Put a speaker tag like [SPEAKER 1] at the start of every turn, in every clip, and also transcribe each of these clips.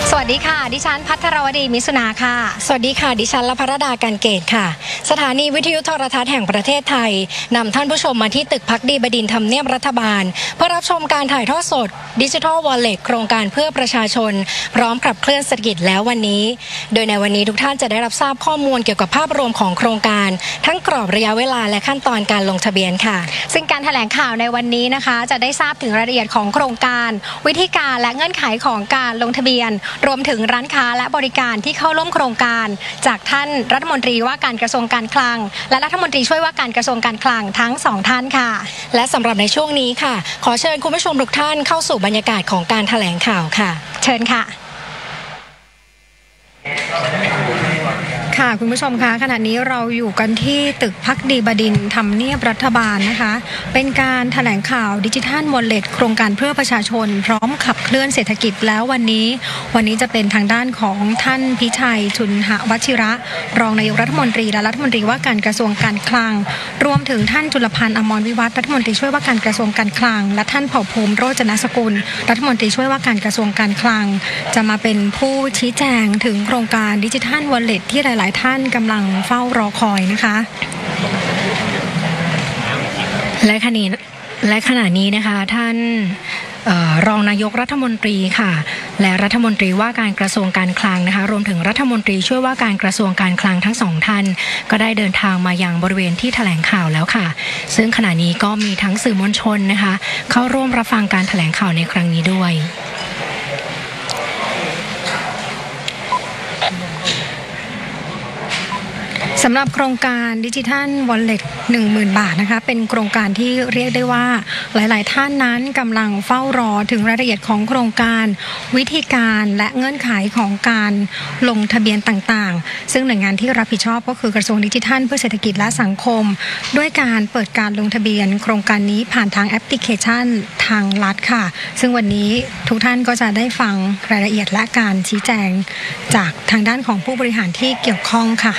[SPEAKER 1] สวัสดีค่ะดิฉันภัทรวดีมิสุนาค่ะ
[SPEAKER 2] สวัสดีค่ะดิฉันลภรดากันเกตค่ะสถานีวิทยุโทรทัศน์แห่งประเทศไทยนำท่านผู้ชมมาที่ตึกภักดีบดินทร์ทำเนียบรัฐบาลเพื่อรับชมการถ่ายทอดสดดิจิทัลวอลเล็ตโครงการเพื่อประชาชนพร้อมขับเคลื่อนเศรษฐกิจแล้ววันนี้โดยในวันนี้ทุกท่านจะได้รับทราบข้อมูลเกี่ยวกับภาพรวมของโครงการทั้งกรอบระยะเวลาและขั้นตอนการลงทะเบียนค่ะ
[SPEAKER 1] ซึ่งการแถลงข่าวในวันนี้นะคะจะได้ทราบถึงรายละเอียดของโครงการวิธีการและเงื่อนไขของการลงทะเบียนรวมถึงร้านค้าและบริการที่เข้าร่วมโครงการจากท่านรัฐมนตรีว่าการกระทรวงการคลังและรัฐมนตรีช่วยว่าการกระทรวงการคลังทั้ง2ท่านค่ะ
[SPEAKER 2] และสำหรับในช่วงนี้ค่ะขอเชิญคุณผู้ชมทุกท่านเข้าสู่บรรยากาศของการแถลงข่าวค่ะ
[SPEAKER 1] เชิญค่ะ
[SPEAKER 2] ค่ะคุณผู้ชมคะขณะนี้เราอยู่กันที่ตึกภักดีบดินทร์ทำเนียบรัฐบาลนะคะเป็นการแถลงข่าวดิจิทัลวอลเล็ตโครงการเพื่อประชาชนพร้อมขับเคลื่อนเศรษฐกิจแล้ววันนี้จะเป็นทางด้านของท่านพิชัยชุนหวชิระรองนายกรัฐมนตรีและรัฐมนตรีว่าการกระทรวงการคลังรวมถึงท่านจุลพันธ์อมรวิวัฒน์รัฐมนตรีช่วยว่าการกระทรวงการคลังและท่านเผ่าภูมิโรจนสกุลรัฐมนตรีช่วยว่าการกระทรวงการคลังจะมาเป็นผู้ชี้แจงถึงโครงการดิจิทัลวอลเล็ตที่หลายๆท่านกำลังเฝ้ารอคอยนะคะและขณะนี้นะคะท่านรองนายกรัฐมนตรีค่ะและรัฐมนตรีว่าการกระทรวงการคลังนะคะรวมถึงรัฐมนตรีช่วยว่าการกระทรวงการคลังทั้ง2ท่านก็ได้เดินทางมายังบริเวณที่แถลงข่าวแล้วค่ะซึ่งขณะนี้ก็มีทั้งสื่อมวลชนนะคะเข้าร่วมรับฟังการแถลงข่าวในครั้งนี้ด้วยสำหรับโครงการดิจิทัลวอลเล็ต 10,000 บาทนะคะเป็นโครงการที่เรียกได้ว่าหลายๆท่านนั้นกำลังเฝ้ารอถึงรายละเอียดของโครงการวิธีการและเงื่อนไขของการลงทะเบียนต่างๆซึ่งหน่วยงานที่รับผิดชอบก็คือกระทรวงดิจิทัลเพื่อเศรษฐกิจและสังคมด้วยการเปิดการลงทะเบียนโครงการนี้ผ่านทางแอปพลิเคชันทางรัฐค่ะซึ่งวันนี้ทุกท่านก็จะได้ฟังรายละเอียดและการชี้แจงจากทางด้านของผู้บริหารที่เกี่ยวข้องค่ะ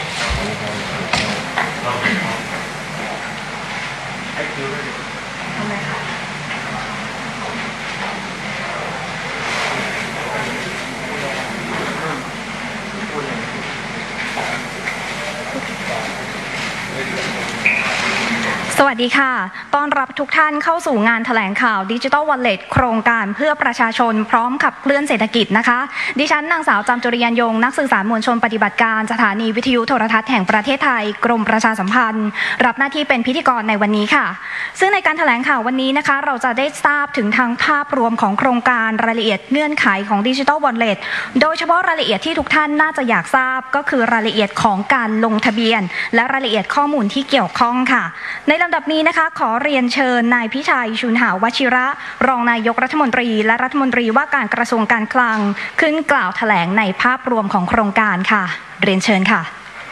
[SPEAKER 1] สวัสดีค่ะต้อนรับทุกท่านเข้าสู่งานแถลงข่าวดิจิทัลวอลเล็ตโครงการเพื่อประชาชนพร้อมขับเคลื่อนเศรษฐกิจนะคะดิฉันนางสาวจำจุริยันยงนักสื่อสารมวลชนปฏิบัติการสถานีวิทยุโทรทัศน์แห่งประเทศไทยกรมประชาสัมพันธ์รับหน้าที่เป็นพิธีกรในวันนี้ค่ะซึ่งในการแถลงข่าววันนี้นะคะเราจะได้ทราบถึงทั้งภาพรวมของโครงการรายละเอียดเงื่อนไขของดิจิทัลวอลเล็ตโดยเฉพาะรายละเอียดที่ทุกท่านน่าจะอยากทราบก็คือรายละเอียดของการลงทะเบียนและรายละเอียดข้อมูลที่เกี่ยวข้องค่ะในลำดับนี้นะคะขอเรียนเชิญนายพิชัยชุนหวชิระรองนายกรัฐมนตรีและรัฐมนตรีว่าการกระทรวงการคลังขึ้นกล่าวแถลงในภาพรวมของโครงการค่ะเรียนเชิญค่ะ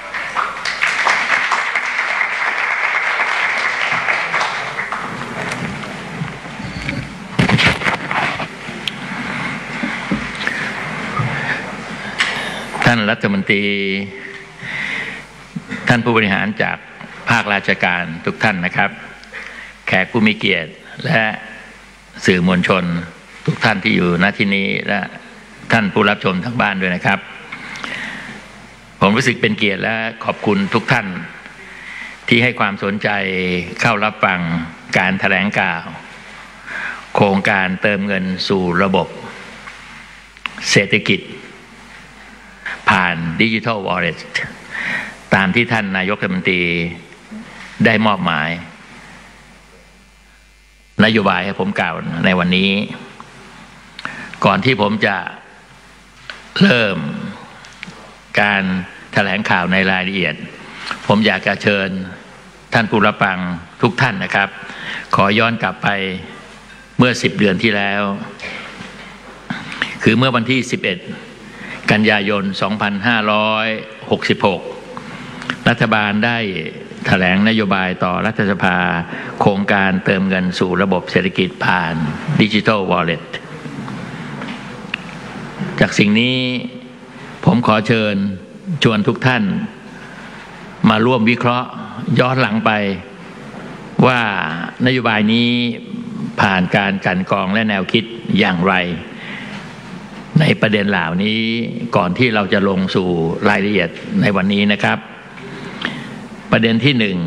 [SPEAKER 3] ท่านรัฐมนตรีท่านผู้บริหารจากภาคราชการทุกท่านนะครับแขกผู้มีเกียรติและสื่อมวลชนทุกท่านที่อยู่ณที่นี้และท่านผู้รับชมทั้งบ้านด้วยนะครับผมรู้สึกเป็นเกียรติและขอบคุณทุกท่านที่ให้ความสนใจเข้ารับฟังการแถลงข่าวโครงการเติมเงินสู่ระบบเศรษฐกิจผ่านดิจิทัลวอลเล็ตตามที่ท่านนายกรัฐมนตรีได้มอบหมายนโยบายให้ผมกล่าวในวันนี้ก่อนที่ผมจะเริ่มการแถลงข่าวในรายละเอียดผมอยากจะเชิญท่านผู้รับฟังทุกท่านนะครับขอย้อนกลับไปเมื่อ10 เดือนที่แล้วคือเมื่อวันที่11 กันยายน 2566รัฐบาลได้แถลงนโยบายต่อรัฐสภาโครงการเติมเงินสู่ระบบเศรษฐกิจผ่านดิจิทัลวอลเล็ตจากสิ่งนี้ผมขอเชิญชวนทุกท่านมาร่วมวิเคราะห์ย้อนหลังไปว่านโยบายนี้ผ่านการกลั่นกรองและแนวคิดอย่างไรในประเด็นเหล่านี้ก่อนที่เราจะลงสู่รายละเอียดในวันนี้นะครับประเด็นที่หนึ่ง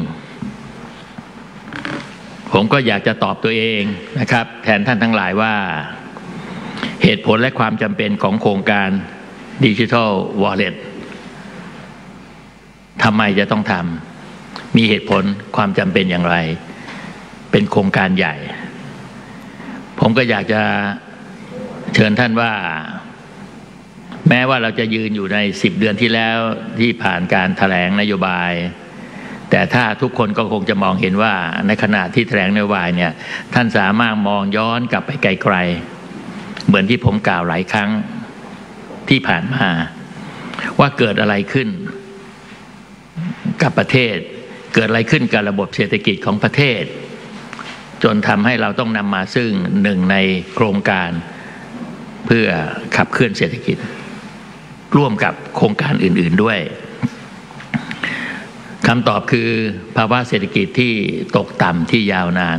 [SPEAKER 3] ผมก็อยากจะตอบตัวเองนะครับแทนท่านทั้งหลายว่าเหตุผลและความจำเป็นของโครงการ Digital Wallet ทำไมจะต้องทำมีเหตุผลความจำเป็นอย่างไรเป็นโครงการใหญ่ผมก็อยากจะเชิญท่านว่าแม้ว่าเราจะยืนอยู่ใน10 เดือนที่แล้วที่ผ่านการแถลงนโยบายแต่ถ้าทุกคนก็คงจะมองเห็นว่าในขณะที่แถลงนโยบายเนี่ยท่านสามารถมองย้อนกลับไปไกลๆเหมือนที่ผมกล่าวหลายครั้งที่ผ่านมาว่าเกิดอะไรขึ้นกับประเทศเกิดอะไรขึ้นกับระบบเศรษฐกิจของประเทศจนทำให้เราต้องนำมาซึ่งหนึ่งในโครงการเพื่อขับเคลื่อนเศรษฐกิจร่วมกับโครงการอื่นๆด้วยคำตอบคือภาวะเศรษฐกิจที่ตกต่ำที่ยาวนาน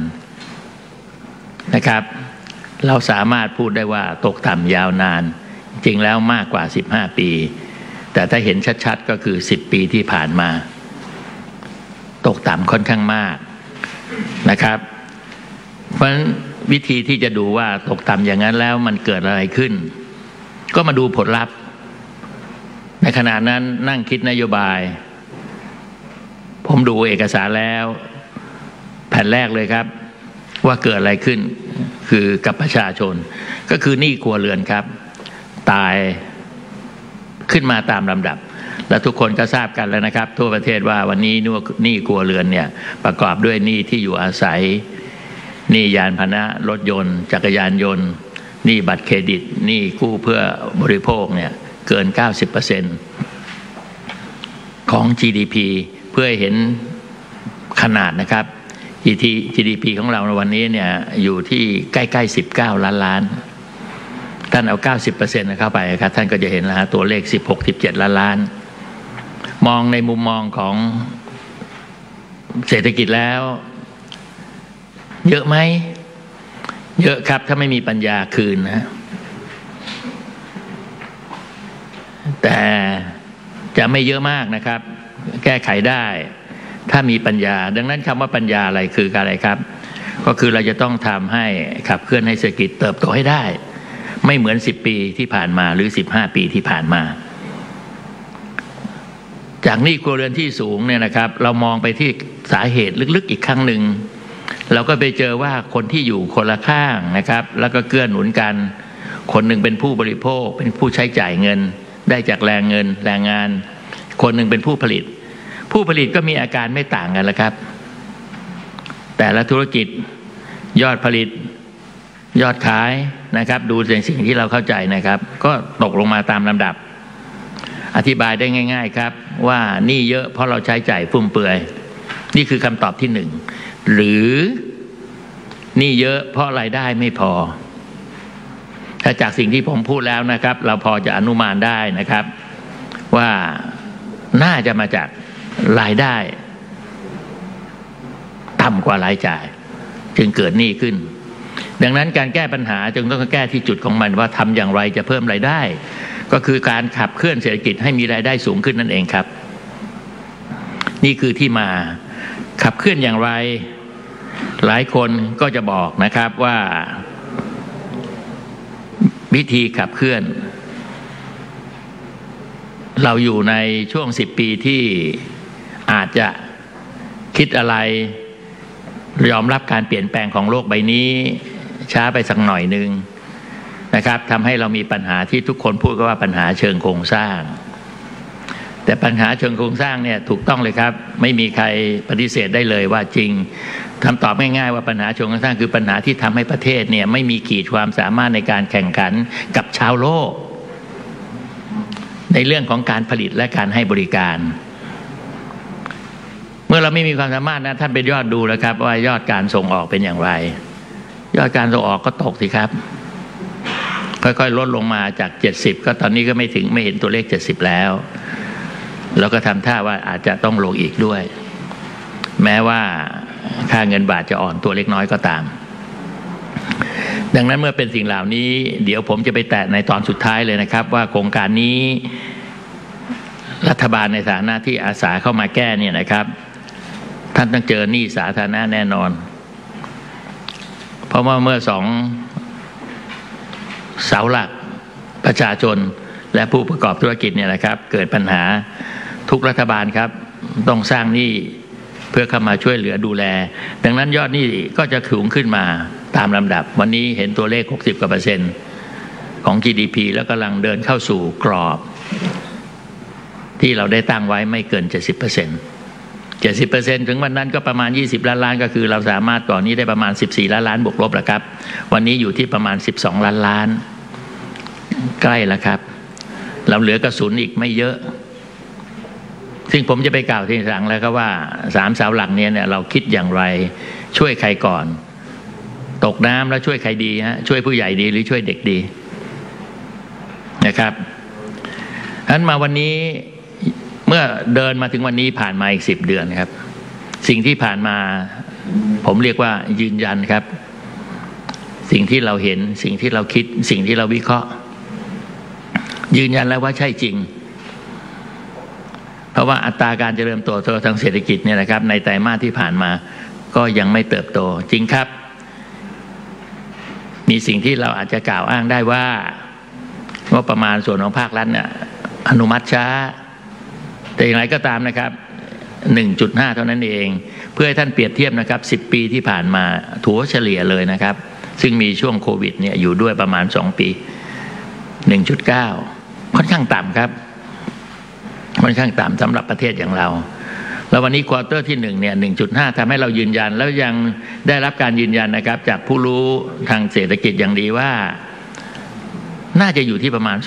[SPEAKER 3] นะครับเราสามารถพูดได้ว่าตกต่ำยาวนานจริงแล้วมากกว่า15 ปีแต่ถ้าเห็นชัดๆก็คือ10 ปีที่ผ่านมาตกต่ำค่อนข้างมากนะครับเพราะฉะนั้นวิธีที่จะดูว่าตกต่ำอย่างนั้นแล้วมันเกิดอะไรขึ้นก็มาดูผลลัพธ์ในขณะนั้นนั่งคิดนโยบายผมดูเอกสารแล้วแผ่นแรกเลยครับว่าเกิดอะไรขึ้นคือกับประชาชนก็คือหนี้ครัวเรือนครับตายขึ้นมาตามลำดับและทุกคนก็ทราบกันแล้วนะครับทั่วประเทศว่าวันนี้หนี้ครัวเรือนเนี่ยประกอบด้วยหนี้ที่อยู่อาศัยหนี้ยานพาหนะรถยนต์จักรยานยนต์หนี้บัตรเครดิตหนี้กู้เพื่อบริโภคเนี่ยเกิน 90% ของ GDP เพื่อให้เห็นขนาดนะครับ GDP ของเราในวันนี้เนี่ยอยู่ที่ใกล้ๆ19 ล้านท่านเอา 90% เข้าไปครับท่านก็จะเห็นแล้วตัวเลข16-17 ล้านมองในมุมมองของเศรษฐกิจแล้วเยอะไหมเยอะครับถ้าไม่มีปัญญาคืนนะแต่จะไม่เยอะมากนะครับแก้ไขได้ถ้ามีปัญญาดังนั้นคำว่าปัญญาอะไรคืออะไรครับก็คือเราจะต้องทำให้ขับเคลื่อนให้เศรษฐกิจเติบโตให้ได้ไม่เหมือน10 ปีที่ผ่านมาหรือ15 ปีที่ผ่านมาจากหนี้ครัวเรือนที่สูงเนี่ยนะครับเรามองไปที่สาเหตุลึกๆอีกครั้งหนึ่งเราก็ไปเจอว่าคนที่อยู่คนละข้างนะครับแล้วก็เกื้อหนุนกันคนหนึ่งเป็นผู้บริโภคเป็นผู้ใช้จ่ายเงินได้จากแรงงานคนหนึ่งเป็นผู้ผลิตก็มีอาการไม่ต่างกันแล้วครับแต่ละธุรกิจยอดผลิตยอดขายนะครับดูสิ่งที่เราเข้าใจนะครับก็ตกลงมาตามลำดับอธิบายได้ง่ายๆครับว่านี่เยอะเพราะเราใช้จ่ายฟุ่มเฟือยนี่คือคำตอบที่หนึ่งหรือนี่เยอะเพราะรายได้ไม่พอถ้าจากสิ่งที่ผมพูดแล้วนะครับเราพอจะอนุมานได้นะครับว่าน่าจะมาจากรายได้ต่ำกว่ารายจ่ายจึงเกิดหนี้ขึ้นดังนั้นการแก้ปัญหาจึงต้องแก้ที่จุดของมันว่าทำอย่างไรจะเพิ่มรายได้ก็คือการขับเคลื่อนเศรษฐกิจให้มีรายได้สูงขึ้นนั่นเองครับนี่คือที่มาขับเคลื่อนอย่างไรหลายคนก็จะบอกนะครับว่าวิธีขับเคลื่อนเราอยู่ในช่วง10 ปีที่อาจจะคิดอะไรยอมรับการเปลี่ยนแปลงของโลกใบนี้ช้าไปสักหน่อยนึงนะครับทำให้เรามีปัญหาที่ทุกคนพูดก็ว่าปัญหาเชิงโครงสร้างแต่ปัญหาเชิงโครงสร้างเนี่ยถูกต้องเลยครับไม่มีใครปฏิเสธได้เลยว่าจริงคำตอบง่ายๆว่าปัญหาเชิงโครงสร้างคือปัญหาที่ทำให้ประเทศเนี่ยไม่มีขีดความสามารถในการแข่งขันกับชาวโลกในเรื่องของการผลิตและการให้บริการเมื่อเราไม่มีความสามารถนะท่านไปยอดดูแล้วครับว่ายอดการส่งออกเป็นอย่างไรยอดการส่งออกก็ตกสิครับค่อยๆลดลงมาจาก70ก็ตอนนี้ก็ไม่เห็นตัวเลข70แล้วแล้วก็ทำท่าว่าอาจจะต้องลงอีกด้วยแม้ว่าค่าเงินบาทจะอ่อนตัวเล็กน้อยก็ตามดังนั้นเมื่อเป็นสิ่งเหล่านี้เดี๋ยวผมจะไปแตะในตอนสุดท้ายเลยนะครับว่าโครงการนี้รัฐบาลในฐานะที่อาสาเข้ามาแก้เนี่ยนะครับท่านต้องเจอหนี้สาธารณะแน่นอนเพราะว่าเมื่อสองเสาหลักประชาชนและผู้ประกอบธุรกิจเนี่ยนะครับเกิดปัญหาทุกรัฐบาลครับต้องสร้างหนี้เพื่อเข้ามาช่วยเหลือดูแลดังนั้นยอดหนี้ก็จะสูงขึ้นมาตามลำดับวันนี้เห็นตัวเลข60%กว่าของ GDP แล้วกำลังเดินเข้าสู่กรอบที่เราได้ตั้งไว้ไม่เกิน 70% ถึงวันนั้นก็ประมาณ20 ล้านล้านก็คือเราสามารถก่อนนี้ได้ประมาณ14 ล้านล้านบวกลบแล้วครับวันนี้อยู่ที่ประมาณ12 ล้านล้านใกล้แล้วครับเราเหลือกระสุนอีกไม่เยอะซึ่งผมจะไปกล่าวทีหลังแล้วก็ว่า3เสาหลักเนี่ยเราคิดอย่างไรช่วยใครก่อนตกน้ำแล้วช่วยใครดีฮะช่วยผู้ใหญ่ดีหรือช่วยเด็กดีนะครับฉะนั้นมาวันนี้เมื่อเดินมาถึงวันนี้ผ่านมาอีก10 เดือนครับสิ่งที่ผ่านมาผมเรียกว่ายืนยันครับสิ่งที่เราเห็นสิ่งที่เราคิดสิ่งที่เราวิเคราะห์ยืนยันแล้วว่าใช่จริงเพราะว่าอัตราการเจริญเติบโตทางเศรษฐกิจเนี่ยนะครับในไตรมาสที่ผ่านมาก็ยังไม่เติบโตจริงครับมีสิ่งที่เราอาจจะกล่าวอ้างได้ว่าประมาณส่วนของภาครัฐเนี่ยอนุมัติช้าแต่อย่างไรก็ตามนะครับ 1.5 เท่านั้นเองเพื่อให้ท่านเปรียบเทียบนะครับ10 ปีที่ผ่านมาถัวเฉลี่ยเลยนะครับซึ่งมีช่วงโควิดเนี่ยอยู่ด้วยประมาณ2 ปี 1.9 ค่อนข้างต่ำครับค่อนข้างต่ำสำหรับประเทศอย่างเราแล้ววันนี้ควอเตอร์ที่1เนี่ย 1.5 ทำให้เรายืนยันแล้วยังได้รับการยืนยันนะครับจากผู้รู้ทางเศรษฐกิจอย่างดีว่าน่าจะอยู่ที่ประมาณ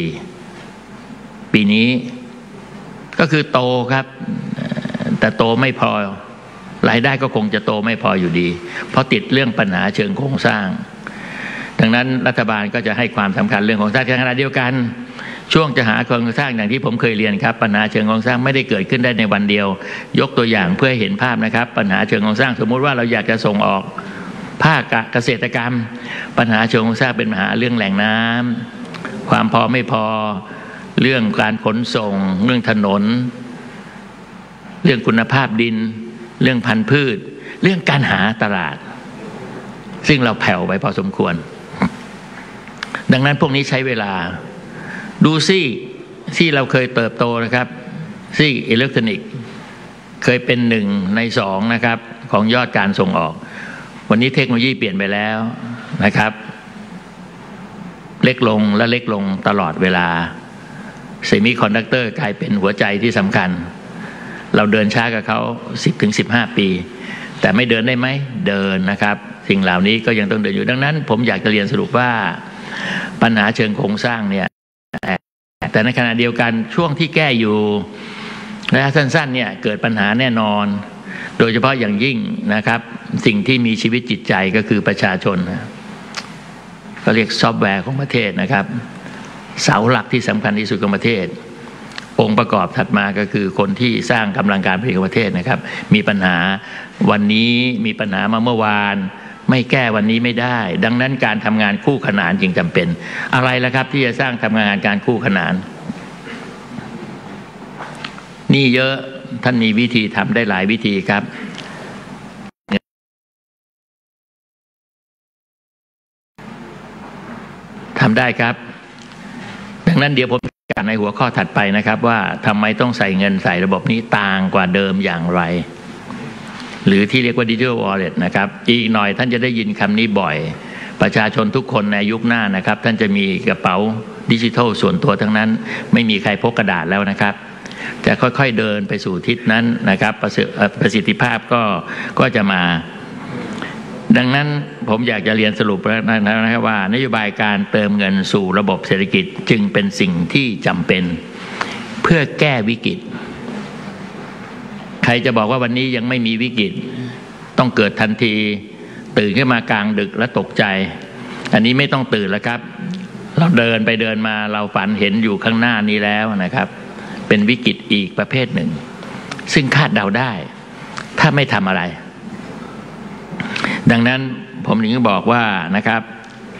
[SPEAKER 3] 2.4 ปีนี้ก็คือโตครับแต่โตไม่พอรายได้ก็คงจะโตไม่พออยู่ดีเพราะติดเรื่องปัญหาเชิงโครงสร้างดังนั้นรัฐบาลก็จะให้ความสำคัญเรื่องของสร้างขณะเดียวกันช่วงจะหาโครงสร้างอย่างที่ผมเคยเรียนครับปัญหาเชิงโครงสร้างไม่ได้เกิดขึ้นได้ในวันเดียวยกตัวอย่างเพื่อให้เห็นภาพนะครับปัญหาเชิงโครงสร้างสมมุติว่าเราอยากจะส่งออกภาคเกษตรกรรมปัญหาเชิงโครงสร้างเป็นปัญหาเรื่องแหล่งน้ำความพอไม่พอเรื่องการขนส่งเรื่องถนนเรื่องคุณภาพดินเรื่องพันธุ์พืชเรื่องการหาตลาดซึ่งเราแผ่วไปพอสมควรดังนั้นพวกนี้ใช้เวลาดูซี่เราเคยเติบโตนะครับซี่อิเล็กทรอนิกส์เคยเป็น1 ใน 2นะครับของยอดการส่งออกวันนี้เทคโนโลยีเปลี่ยนไปแล้วนะครับเล็กลงและเล็กลงตลอดเวลาเซมิคอนดักเตอร์กลายเป็นหัวใจที่สำคัญเราเดินช้ากับเขา10-15 ปีแต่ไม่เดินได้ไหมเดินนะครับสิ่งเหล่านี้ก็ยังต้องเดินอยู่ดังนั้นผมอยากจะเรียนสรุปว่าปัญหาเชิงโครงสร้างเนี่ยแต่ในขณะเดียวกันช่วงที่แก้อยู่ระยะสั้นๆเนี่ยเกิดปัญหาแน่นอนโดยเฉพาะอย่างยิ่งนะครับสิ่งที่มีชีวิตจิตใจก็คือประชาชนก็เรียกซอฟต์แวร์ของประเทศนะครับเสาหลักที่สำคัญที่สุดของประเทศองค์ประกอบถัดมาก็คือคนที่สร้างกำลังการผลิตของประเทศนะครับมีปัญหาวันนี้มีปัญหามาเมื่อวานไม่แก้วันนี้ไม่ได้ดังนั้นการทำงานคู่ขนานจึงจำเป็นอะไรล่ะครับที่จะสร้างทำงานการคู่ขนานนี่เยอะท่านมีวิธีทำได้หลายวิธีครับทำได้ครับดังนั้นเดี๋ยวผมจะในหัวข้อถัดไปนะครับว่าทำไมต้องใส่เงินใส่ระบบนี้ต่างกว่าเดิมอย่างไรหรือที่เรียกว่า Digital Wallet นะครับอีกหน่อยท่านจะได้ยินคำนี้บ่อยประชาชนทุกคนในยุคหน้านะครับท่านจะมีกระเป๋าดิจิทัลส่วนตัวทั้งนั้นไม่มีใครพกกระดาษแล้วนะครับจะค่อยๆเดินไปสู่ทิศนั้นนะครับประสิทธิภาพก็จะมาดังนั้นผมอยากจะเรียนสรุปนะครับว่านโยบายการเติมเงินสู่ระบบเศรษฐกิจจึงเป็นสิ่งที่จำเป็นเพื่อแก้วิกฤตใครจะบอกว่าวันนี้ยังไม่มีวิกฤตต้องเกิดทันทีตื่นขึ้นมากลางดึกและตกใจอันนี้ไม่ต้องตื่นแล้วครับเราเดินไปเดินมาเราฝันเห็นอยู่ข้างหน้านี้แล้วนะครับเป็นวิกฤตอีกประเภทหนึ่งซึ่งคาดเดาได้ถ้าไม่ทำอะไรดังนั้นผมถึงบอกว่านะครับ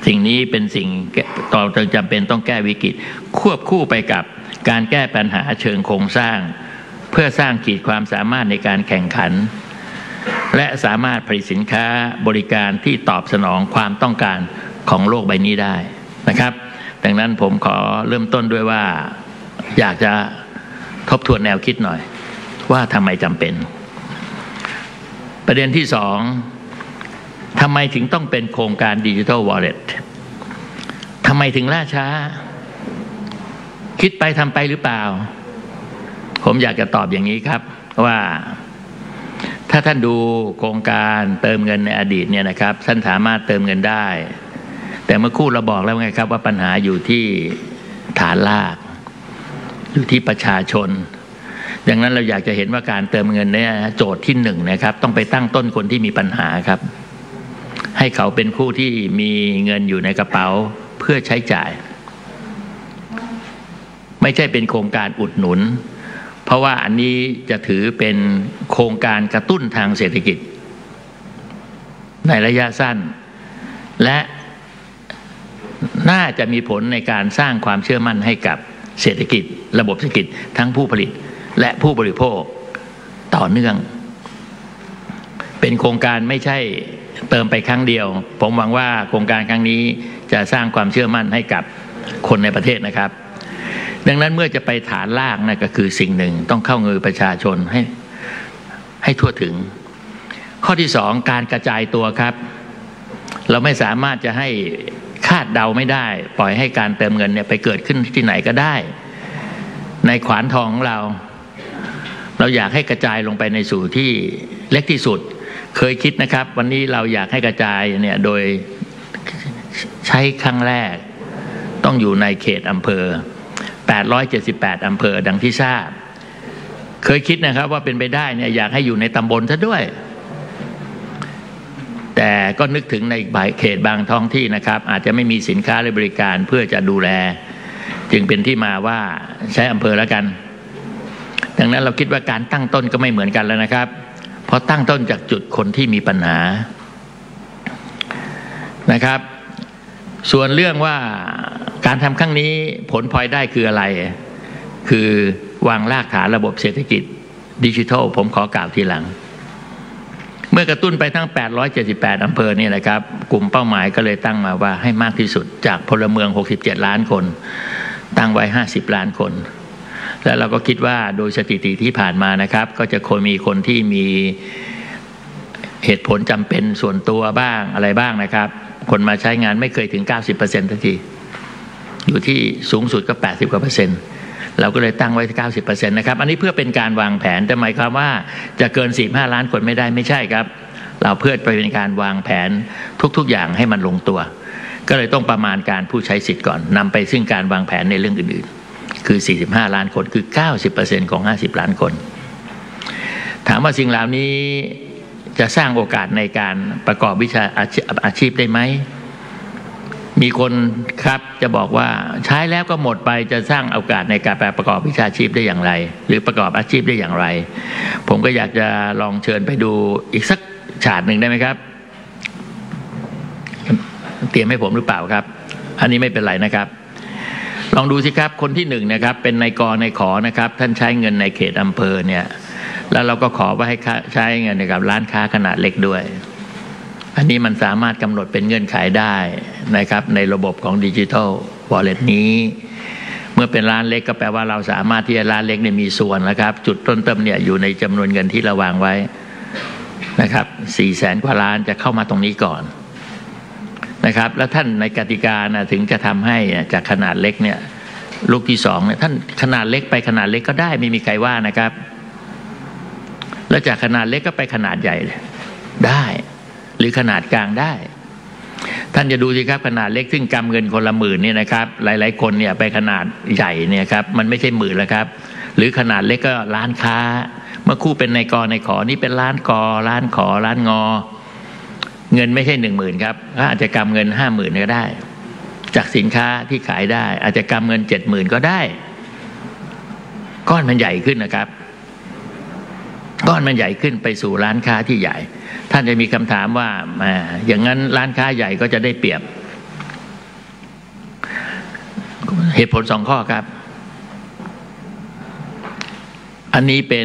[SPEAKER 3] สิ่งนี้เป็นสิ่งต่อจำเป็นต้องแก้วิกฤตควบคู่ไปกับการแก้ปัญหาเชิงโครงสร้างเพื่อสร้างขีดความสามารถในการแข่งขันและสามารถผลิตสินค้าบริการที่ตอบสนองความต้องการของโลกใบนี้ได้นะครับดังนั้นผมขอเริ่มต้นด้วยว่าอยากจะทบทวนแนวคิดหน่อยว่าทำไมจำเป็นประเด็นที่สองทำไมถึงต้องเป็นโครงการ Digital Wallet ทำไมถึงล่าช้าคิดไปทำไปหรือเปล่าผมอยากจะตอบอย่างนี้ครับว่าถ้าท่านดูโครงการเติมเงินในอดีตเนี่ยนะครับท่านสามารถเติมเงินได้แต่เมื่อคู่เราบอกแล้วไงครับว่าปัญหาอยู่ที่ฐานรากอยู่ที่ประชาชนดังนั้นเราอยากจะเห็นว่าการเติมเงินเนี่ยโจทย์ที่หนึ่งนะครับต้องไปตั้งต้นคนที่มีปัญหาครับให้เขาเป็นผู้ที่มีเงินอยู่ในกระเป๋าเพื่อใช้จ่ายไม่ใช่เป็นโครงการอุดหนุนเพราะว่าอันนี้จะถือเป็นโครงการกระตุ้นทางเศรษฐกิจในระยะสั้นและน่าจะมีผลในการสร้างความเชื่อมั่นให้กับเศรษฐกิจระบบเศรษฐกิจทั้งผู้ผลิตและผู้บริโภคต่อเนื่องเป็นโครงการไม่ใช่เติมไปครั้งเดียวผมหวังว่าโครงการครั้งนี้จะสร้างความเชื่อมั่นให้กับคนในประเทศนะครับดังนั้นเมื่อจะไปฐานรากนั่นก็คือสิ่งหนึ่งต้องเข้ามือประชาชนให้ทั่วถึงข้อที่สองการกระจายตัวครับเราไม่สามารถจะให้คาดเดาไม่ได้ปล่อยให้การเติมเงินเนี่ยไปเกิดขึ้นที่ไหนก็ได้ในขวานทองของเราอยากให้กระจายลงไปในสู่ที่เล็กที่สุดเคยคิดนะครับวันนี้เราอยากให้กระจายเนี่ยโดยใช้ครั้งแรกต้องอยู่ในเขตอำเภอ878อำเภอดังที่ทราบเคยคิดนะครับว่าเป็นไปได้เนี่ยอยากให้อยู่ในตำบลซะด้วยแต่ก็นึกถึงในเขตบางท้องที่นะครับอาจจะไม่มีสินค้าหรือบริการเพื่อจะดูแลจึงเป็นที่มาว่าใช้อำเภอแล้วกันดังนั้นเราคิดว่าการตั้งต้นก็ไม่เหมือนกันแล้วนะครับเพราะตั้งต้นจากจุดคนที่มีปัญหานะครับส่วนเรื่องว่าการทำครั้งนี้ผลพลอยได้คืออะไรคือวางรากฐานระบบเศรษฐกิจดิจิทัลผมขอกล่าวทีหลังเมื่อกระตุ้นไปทั้ง878อำเภอนี่นะครับกลุ่มเป้าหมายก็เลยตั้งมาว่าให้มากที่สุดจากพลเมือง67ล้านคนตั้งไว้50ล้านคนและเราก็คิดว่าโดยสถิติที่ผ่านมานะครับก็จะมีคนที่มีเหตุผลจำเป็นส่วนตัวบ้างอะไรบ้างนะครับคนมาใช้งานไม่เคยถึง 90% ทันทีอยู่ที่สูงสุดก็80กว่า%เราก็เลยตั้งไว้ 90% นะครับอันนี้เพื่อเป็นการวางแผนแต่หมายความว่าจะเกิน45ล้านคนไม่ได้ไม่ใช่ครับเราเพื่อไปเป็นการวางแผนทุกๆอย่างให้มันลงตัวก็เลยต้องประมาณการผู้ใช้สิทธิ์ก่อนนำไปซึ่งการวางแผนในเรื่องอื่นๆคือ45ล้านคนคือ 90% ของ50ล้านคนถามว่าสิ่งเหล่านี้จะสร้างโอกาสในการประกอบวิชาอาชีพได้ไหมมีคนครับจะบอกว่าใช้แล้วก็หมดไปจะสร้างโอกาสในการประกอบวิชาชีพได้อย่างไรหรือประกอบอาชีพได้อย่างไรผมก็อยากจะลองเชิญไปดูอีกสักฉากหนึ่งได้ไหมครับเตรียมให้ผมหรือเปล่าครับอันนี้ไม่เป็นไรนะครับลองดูสิครับคนที่หนึ่งนะครับเป็นนายกนายขอนะครับท่านใช้เงินในเขตอำเภอเนี่ยแล้วเราก็ขอว่าให้ใช้เงินกับร้านค้าขนาดเล็กด้วยอันนี้มันสามารถกำหนดเป็นเงื่อนไขได้นะครับในระบบของ Digital Wallet นี้เมื่อเป็นร้านเล็กก็แปลว่าเราสามารถที่จะร้านเล็กเนี่ยมีส่วนนะครับจุดต้นเติมเนี่ยอยู่ในจำนวนเงินที่เราวางไว้นะครับ400,000 กว่าล้านจะเข้ามาตรงนี้ก่อนนะครับแล้วท่านในกติกานะถึงจะทำให้จากขนาดเล็กเนี่ยลูกที่2เนี่ยท่านขนาดเล็กไปขนาดเล็กก็ได้ไม่มีใครว่านะครับแล้วจากขนาดเล็กก็ไปขนาดใหญ่ได้หรือขนาดกลางได้ท่านจะดูสิครับขนาดเล็กซึ่งกำเงินคนละ10,000เนี่ยนะครับหลายๆคนเนี่ยไปขนาดใหญ่เนี่ยครับมันไม่ใช่หมื่นแล้วครับหรือขนาดเล็กก็ร้านค้าเมื่อคู่เป็นนายกนายขอนี่เป็นร้านกอร้านขอร้านงอเงินไม่ใช่10,000ครับอาจจะกำเงิน50,000ก็ได้จากสินค้าที่ขายได้อาจจะกำเงิน70,000ก็ได้ก้อนมันใหญ่ขึ้นนะครับก้อนมันใหญ่ขึ้นไปสู่ร้านค้าที่ใหญ่ท่านจะมีคำถามว่าอย่างนั้นร้านค้าใหญ่ก็จะได้เปรียบเหตุผล2 ข้อครับอันนี้เป็น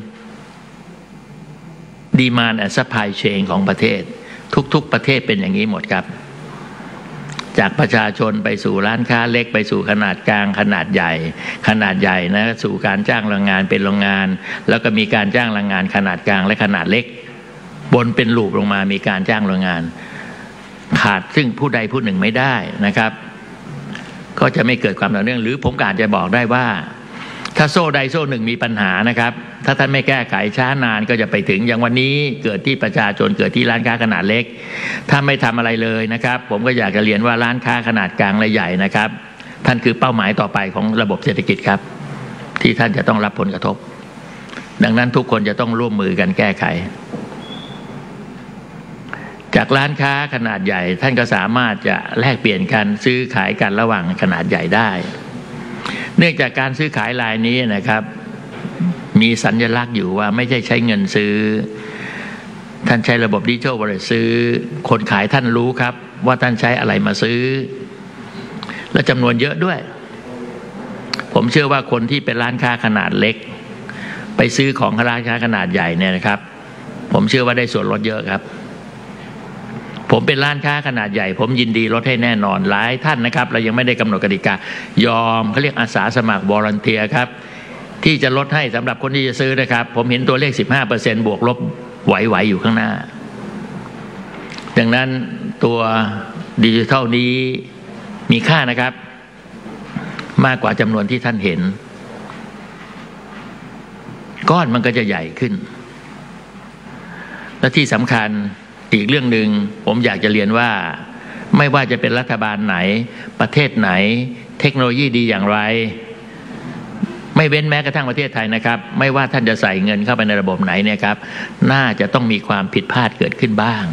[SPEAKER 3] Demand and Supply Chain ของประเทศทุกๆประเทศเป็นอย่างนี้หมดครับจากประชาชนไปสู่ร้านค้าเล็กไปสู่ขนาดกลางขนาดใหญ่นะสู่การจ้างแรงงานเป็นโรงงานแล้วก็มีการจ้างแรงงานขนาดกลางและขนาดเล็กบนเป็นลูปลงมามีการจ้างแรงงานขาดซึ่งผู้ใดผู้หนึ่งไม่ได้นะครับก็จะไม่เกิดความต่อเนื่องหรือผมอาจจะบอกได้ว่าถ้าโซ่ใดโซ่หนึ่งมีปัญหานะครับถ้าท่านไม่แก้ไขช้านานก็จะไปถึงอย่างวันนี้เกิดที่ประชาชนเกิดที่ร้านค้าขนาดเล็กถ้าไม่ทำอะไรเลยนะครับผมก็อยากจะเรียนว่าร้านค้าขนาดกลางและใหญ่นะครับท่านคือเป้าหมายต่อไปของระบบเศรษฐกิจครับที่ท่านจะต้องรับผลกระทบดังนั้นทุกคนจะต้องร่วมมือกันแก้ไขจากร้านค้าขนาดใหญ่ท่านก็สามารถจะแลกเปลี่ยนกันซื้อขายกันระหว่างขนาดใหญ่ได้เนื่องจากการซื้อขายรายนี้นะครับมีสัญลักษณ์อยู่ว่าไม่ใช่ใช้เงินซื้อท่านใช้ระบบดิจิทัลวอลเล็ตซื้อคนขายท่านรู้ครับว่าท่านใช้อะไรมาซื้อและจำนวนเยอะด้วยผมเชื่อว่าคนที่เป็นร้านค้าขนาดเล็กไปซื้อของร้านค้าขนาดใหญ่เนี่ยนะครับผมเชื่อว่าได้ส่วนลดเยอะครับผมเป็นร้านค้าขนาดใหญ่ผมยินดีลดให้แน่นอนหลายท่านนะครับเรายังไม่ได้กำหนดกติกายอมเขาเรียกอาสาสมัครวอลันเทียร์ครับที่จะลดให้สำหรับคนที่จะซื้อนะครับผมเห็นตัวเลข 15% บวกลบไหวๆอยู่ข้างหน้าดังนั้นตัวดิจิทัลนี้มีค่านะครับมากกว่าจำนวนที่ท่านเห็นก้อนมันก็จะใหญ่ขึ้นและที่สำคัญอีกเรื่องหนึ่งผมอยากจะเรียนว่าไม่ว่าจะเป็นรัฐบาลไหนประเทศไหนเทคโนโลยีดีอย่างไรไม่เว้นแม้กระทั่งประเทศไทยนะครับไม่ว่าท่านจะใส่เงินเข้าไปในระบบไหนเนี่ยครับน่าจะต้องมีความผิดพลาดเกิดขึ้นบ้าง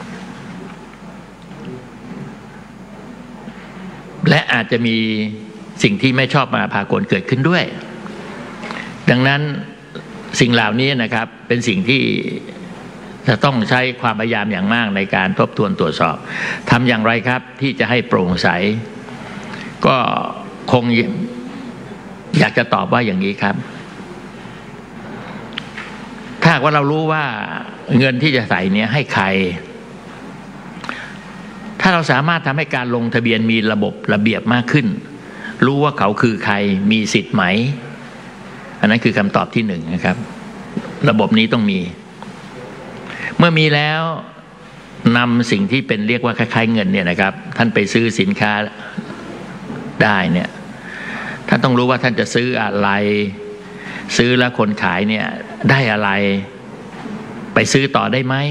[SPEAKER 3] และอาจจะมีสิ่งที่ไม่ชอบมาพากลเกิดขึ้นด้วยดังนั้นสิ่งเหล่านี้นะครับเป็นสิ่งที่จะต้องใช้ความพยายามอย่างมากในการทบทวนตรวจสอบทำอย่างไรครับที่จะให้โปร่งใสก็คงอยากจะตอบว่าอย่างนี้ครับถ้าว่าเรารู้ว่าเงินที่จะใส่เนี่ยให้ใครถ้าเราสามารถทำให้การลงทะเบียนมีระบบระเบียบมากขึ้นรู้ว่าเขาคือใครมีสิทธิ์ไหมอันนั้นคือคำตอบที่1นะครับระบบนี้ต้องมีเมื่อมีแล้วนำสิ่งที่เป็นเรียกว่าคล้ายๆเงินเนี่ยนะครับท่านไปซื้อสินค้าได้เนี่ยท่านต้องรู้ว่าท่านจะซื้ออะไรซื้อแล้วคนขายเนี่ยได้อะไรไปซื้อต่อได้ไหม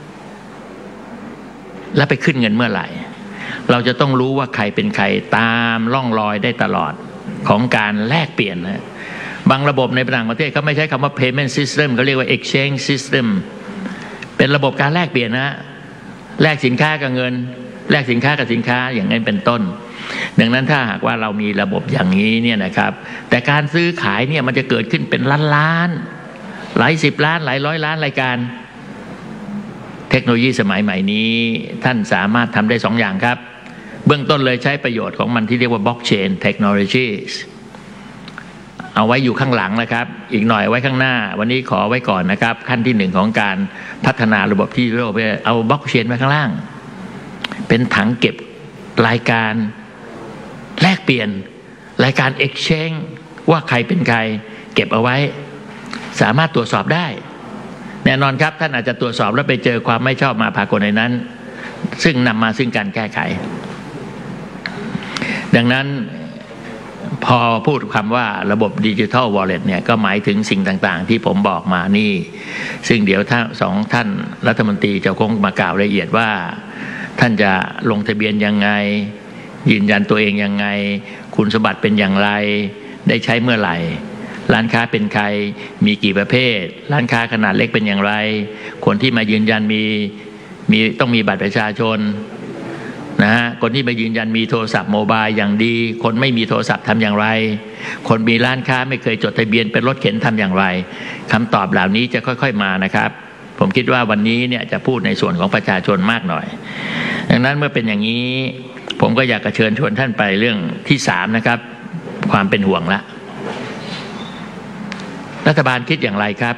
[SPEAKER 3] แล้วไปขึ้นเงินเมื่อไหร่เราจะต้องรู้ว่าใครเป็นใครตามร่องรอยได้ตลอดของการแลกเปลี่ยนนะบางระบบในต่างประเทศเขาไม่ใช้คำว่า payment system เขาเรียกว่า exchange systemเป็นระบบการแลกเปลี่ยนนะแลกสินค้ากับเงินแลกสินค้ากับสินค้าอย่างนั้นเป็นต้นดังนั้นถ้าหากว่าเรามีระบบอย่างนี้เนี่ยนะครับแต่การซื้อขายเนี่ยมันจะเกิดขึ้นเป็นล้านหลาย10 ล้านหลายร้อยล้านรายการเทคโนโลยีสมัยใหม่นี้ท่านสามารถทำได้2 อย่างครับเบื้องต้นเลยใช้ประโยชน์ของมันที่เรียกว่า blockchain technologies เอาไว้อยู่ข้างหลังนะครับอีกหน่อยไว้ข้างหน้าวันนี้ขอไว้ก่อนนะครับขั้นที่1ของการพัฒนาระบบที่เรียกว่าเอาบล็อกเชนไว้ข้างล่างเป็นถังเก็บรายการแลกเปลี่ยนรายการ exchange ว่าใครเป็นใครเก็บเอาไว้สามารถตรวจสอบได้แน่นอนครับท่านอาจจะตรวจสอบแล้วไปเจอความไม่ชอบมาพากลในนั้นซึ่งนำมาซึ่งการแก้ไขดังนั้นพอพูดคำว่าระบบดิจิทัลวอลเล็ตเนี่ยก็หมายถึงสิ่งต่างๆที่ผมบอกมานี่ซึ่งเดี๋ยว2 ท่านรัฐมนตรีจะคงมากล่าวรายละเอียดว่าท่านจะลงทะเบียนยังไงยืนยันตัวเองยังไงคุณสมบัติเป็นอย่างไรได้ใช้เมื่อไหร่ร้านค้าเป็นใครมีกี่ประเภทร้านค้าขนาดเล็กเป็นอย่างไรคนที่มายืนยันมีต้องมีบัตรประชาชนนะฮะคนที่มายืนยันมีโทรศัพท์โมบายอย่างดีคนไม่มีโทรศัพท์ทำอย่างไรคนมีร้านค้าไม่เคยจดทะเบียนเป็นรถเข็นทำอย่างไรคำตอบเหล่านี้จะค่อยๆมานะครับผมคิดว่าวันนี้เนี่ยจะพูดในส่วนของประชาชนมากหน่อยดังนั้นเมื่อเป็นอย่างนี้ผมก็อยากจะเชิญชวนท่านไปเรื่องที่3นะครับความเป็นห่วงละรัฐบาลคิดอย่างไรครับ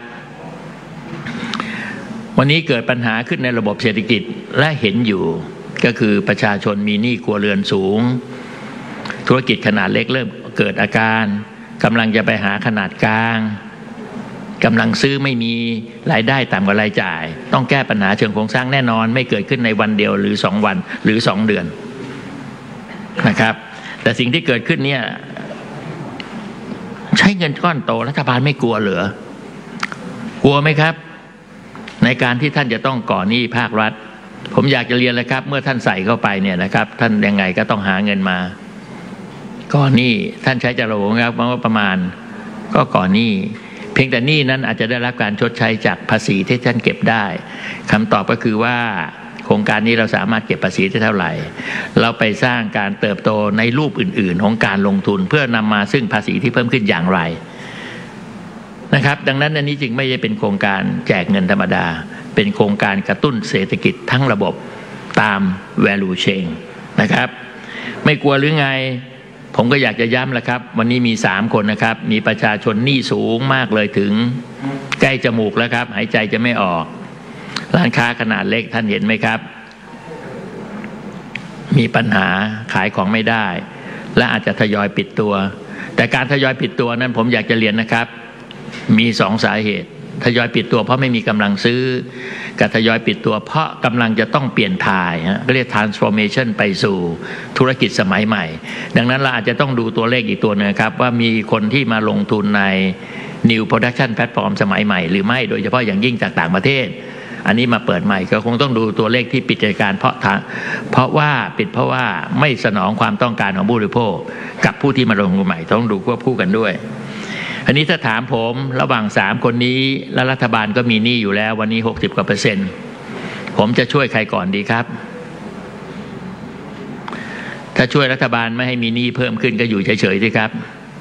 [SPEAKER 3] วันนี้เกิดปัญหาขึ้นในระบบเศรษฐกิจและเห็นอยู่ก็คือประชาชนมีหนี้ครัวเรือนสูงธุรกิจขนาดเล็กเริ่มเกิดอาการกำลังจะไปหาขนาดกลางกำลังซื้อไม่มีรายได้ต่ำกว่ารายจ่ายต้องแก้ปัญหาเชิงโครงสร้างแน่นอนไม่เกิดขึ้นในวันเดียวหรือ2 วันหรือ2 เดือนนะครับแต่สิ่งที่เกิดขึ้นเนี่ยใช้เงินก้อนโตรัฐบาลไม่กลัวเหรอกลัวไหมครับในการที่ท่านจะต้องก่อหนี้ภาครัฐผมอยากจะเรียนเลยครับเมื่อท่านใส่เข้าไปเนี่ยนะครับท่านยังไงก็ต้องหาเงินมาก่อหนี้ท่านใช้จากระบบครับว่าประมาณก็ก่อหนี้เพียงแต่หนี้นั้นอาจจะได้รับการชดใช้จากภาษีที่ท่านเก็บได้คำตอบก็คือว่าโครงการนี้เราสามารถเก็บภาษีได้เท่าไหร่เราไปสร้างการเติบโตในรูปอื่นๆของการลงทุนเพื่อนำมาซึ่งภาษีที่เพิ่มขึ้นอย่างไรนะครับดังนั้นอันนี้จึงไม่ใช่เป็นโครงการแจกเงินธรรมดาเป็นโครงการกระตุ้นเศรษฐกิจทั้งระบบตาม value chain นะครับไม่กลัวหรือไงผมก็อยากจะย้ำแหละครับวันนี้มี3 คนนะครับมีประชาชนหนี้สูงมากเลยถึงใกล้จมูกแล้วครับหายใจจะไม่ออกร้านค้าขนาดเล็กท่านเห็นไหมครับมีปัญหาขายของไม่ได้และอาจจะทยอยปิดตัวแต่การทยอยปิดตัวนั้นผมอยากจะเรียนนะครับมี2 สาเหตุทยอยปิดตัวเพราะไม่มีกำลังซื้อกับทยอยปิดตัวเพราะกำลังจะต้องเปลี่ยนถ่ายก็เรียก transformation ไปสู่ธุรกิจสมัยใหม่ดังนั้นเราอาจจะต้องดูตัวเลขอีกตัวนึงครับว่ามีคนที่มาลงทุนใน new production platform สมัยใหม่หรือไม่โดยเฉพาะอย่างยิ่งจากต่างประเทศอันนี้มาเปิดใหม่ก็คงต้องดูตัวเลขที่ปิดกิจการเพราะว่าไม่สนองความต้องการของผู้บริโภคกับผู้ที่มาลงทุนใหม่ต้องดูควบคู่กันด้วยอันนี้ถ้าถามผมระหว่าง3 คนนี้และรัฐบาลก็มีหนี้อยู่แล้ววันนี้60%กว่าผมจะช่วยใครก่อนดีครับถ้าช่วยรัฐบาลไม่ให้มีหนี้เพิ่มขึ้นก็อยู่เฉยๆสิครับ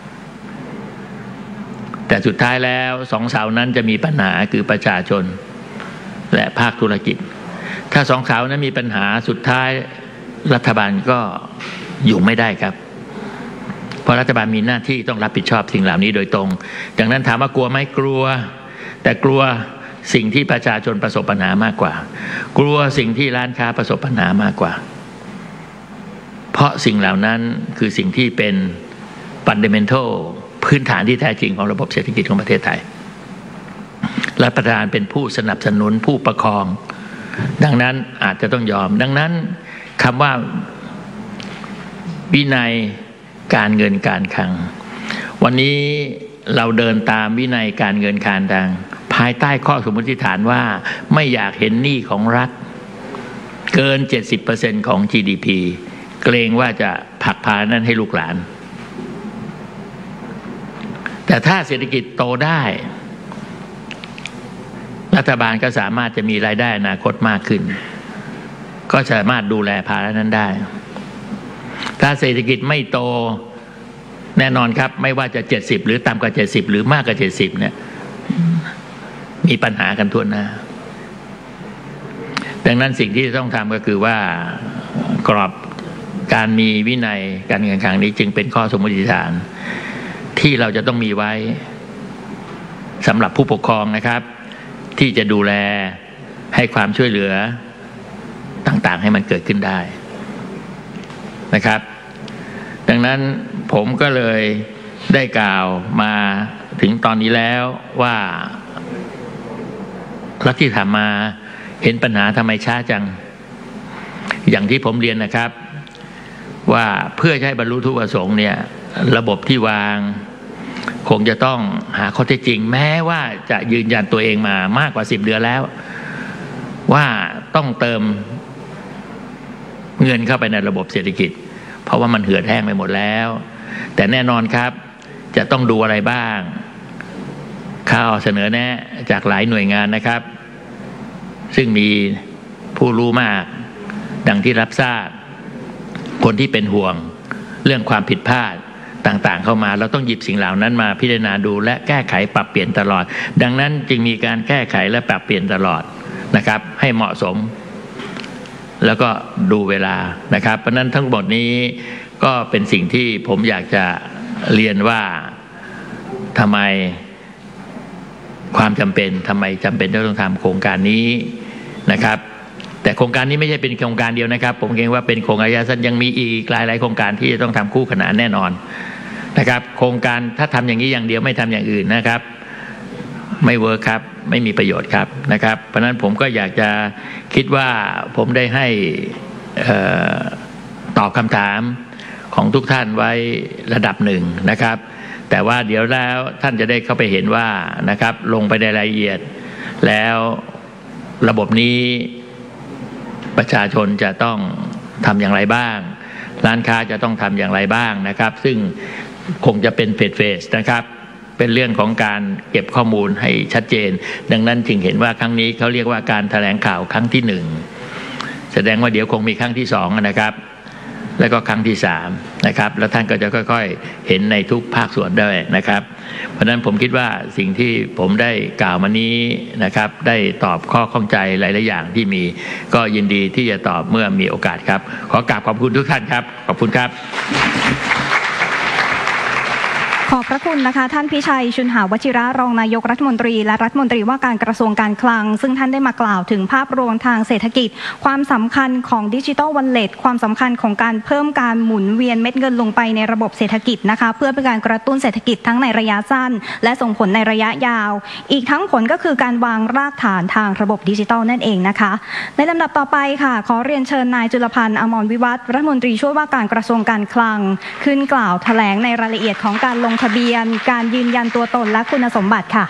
[SPEAKER 3] แต่สุดท้ายแล้ว2 เสานั้นจะมีปัญหาคือประชาชนและภาคธุรกิจถ้า2 เสานั้นมีปัญหาสุดท้ายรัฐบาลก็อยู่ไม่ได้ครับเพราะรัฐบาลมีหน้าที่ต้องรับผิดชอบสิ่งเหล่านี้โดยตรงดังนั้นถามว่ากลัวไหมกลัวแต่กลัวสิ่งที่ประชาชนประสบปัญหามากกว่ากลัวสิ่งที่ร้านค้าประสบปัญหามากกว่าเพราะสิ่งเหล่านั้นคือสิ่งที่เป็น fundamental พื้นฐานที่แท้จริงของระบบเศรษฐกิจของประเทศไทยรัฐบาลเป็นผู้สนับสนุนผู้ประคองดังนั้นอาจจะต้องยอมดังนั้นคำว่าวินัยการเงินการคลังวันนี้เราเดินตามวินัยการเงินการคลังภายใต้ข้อสมมติฐานว่าไม่อยากเห็นหนี้ของรัฐเกิน 70% ของ GDP เกรงว่าจะผลักภาระนั้นให้ลูกหลานแต่ถ้าเศรษฐกิจโตได้รัฐบาลก็สามารถจะมีรายได้อนาคตมากขึ้นก็สามารถดูแลภาระนั้นได้ถ้าเศรษฐกิจไม่โตแน่นอนครับไม่ว่าจะ70หรือต่ำกว่า70หรือมากกว่า70เนี่ยมีปัญหากันทั่วหน้าดังนั้นสิ่งที่ต้องทำก็คือว่ากรอบการมีวินัยการเงินการคลังนี้จึงเป็นข้อสมมติฐานที่เราจะต้องมีไว้สำหรับผู้ปกครองนะครับที่จะดูแลให้ความช่วยเหลือต่างๆให้มันเกิดขึ้นได้นะครับดังนั้นผมก็เลยได้กล่าวมาถึงตอนนี้แล้วว่ารัฐที่ทำมาเห็นปัญหาทำไมช้าจังอย่างที่ผมเรียนนะครับว่าเพื่อให้บรรลุทุกประสงค์เนี่ยระบบที่วางคงจะต้องหาข้อเท็จจริงแม้ว่าจะยืนยันตัวเองมามากกว่า10 เดือนแล้วว่าต้องเติมเงินเข้าไปในระบบเศรษฐกิจเพราะว่ามันเหือดแห้งไปหมดแล้วแต่แน่นอนครับจะต้องดูอะไรบ้างข้อเสนอแนะจากหลายหน่วยงานนะครับซึ่งมีผู้รู้มากดังที่รับทราบคนที่เป็นห่วงเรื่องความผิดพลาดต่างๆเข้ามาเราต้องหยิบสิ่งเหล่านั้นมาพิจารณาดูและแก้ไขปรับเปลี่ยนตลอดดังนั้นจึงมีการแก้ไขและปรับเปลี่ยนตลอดนะครับให้เหมาะสมแล้วก็ดูเวลานะครับเพราะนั้นทั้งหมดนี้ก็เป็นสิ่งที่ผมอยากจะเรียนว่าทำไมความจำเป็นทำไมจำเป็นต้องทำโครงการนี้นะครับแต่โครงการนี้ไม่ใช่เป็นโครงการเดียวนะครับผมเกรงว่าเป็นโครงการระยะสั้นยังมีอีกหลายๆโครงการที่จะต้องทำคู่ขนานแน่นอนนะครับโครงการถ้าทำอย่างนี้อย่างเดียวไม่ทำอย่างอื่นนะครับไม่เวิร์คครับไม่มีประโยชน์ครับนะครับเพราะนั้นผมก็อยากจะคิดว่าผมได้ให้ตอบคำถามของทุกท่านไว้ระดับหนึ่งนะครับแต่ว่าเดี๋ยวแล้วท่านจะได้เข้าไปเห็นว่านะครับลงไปในรายละเอียดแล้วระบบนี้ประชาชนจะต้องทำอย่างไรบ้างร้านค้าจะต้องทำอย่างไรบ้างนะครับซึ่งคงจะเป็นเฟสนะครับเป็นเรื่องของการเก็บข้อมูลให้ชัดเจนดังนั้นจึงเห็นว่าครั้งนี้เขาเรียกว่าการแถลงข่าวครั้งที่1แสดงว่าเดี๋ยวคงมีครั้งที่2นะครับแล้วก็ครั้งที่3นะครับแล้วท่านก็จะค่อยๆเห็นในทุกภาคส่วนด้วยนะครับเพราะฉะนั้นผมคิดว่าสิ่งที่ผมได้กล่าวมานี้นะครับได้ตอบข้อข้องใจหลายๆอย่างที่มีก็ยินดีที่จะตอบเมื่อมีโอกาสครับขอกราบขอบคุณทุกท่านครับขอบคุณครับ
[SPEAKER 1] ขอบพระคุณนะคะท่านพิชัยชุนหาวชิระรองนายกรัฐมนตรีและรัฐมนตรีว่าการกระทรวงการคลังซึ่งท่านได้มากล่าวถึงภาพรวมทางเศรษฐกิจความสำคัญของดิจิทัลวอลเล็ตความสำคัญของการเพิ่มการหมุนเวียนเม็ดเงินลงไปในระบบเศรษฐกิจนะคะเพื่อเป็นการกระตุ้นเศรษฐกิจทั้งในระยะสั้นและส่งผลในระยะยาวอีกทั้งผลก็คือการวางรากฐานทางระบบดิจิทัลนั่นเองนะคะในลำดับต่อไปค่ะขอเรียนเชิญนายจุลพันธ์อมรวิวัฒน์รัฐมนตรีช่วยว่าการกระทรวงการคลังขึ้นกล่าวแถลงในรายละเอียดของการลงทะเบียนการยืนยันตัวตนและคุณสมบัติค่ะ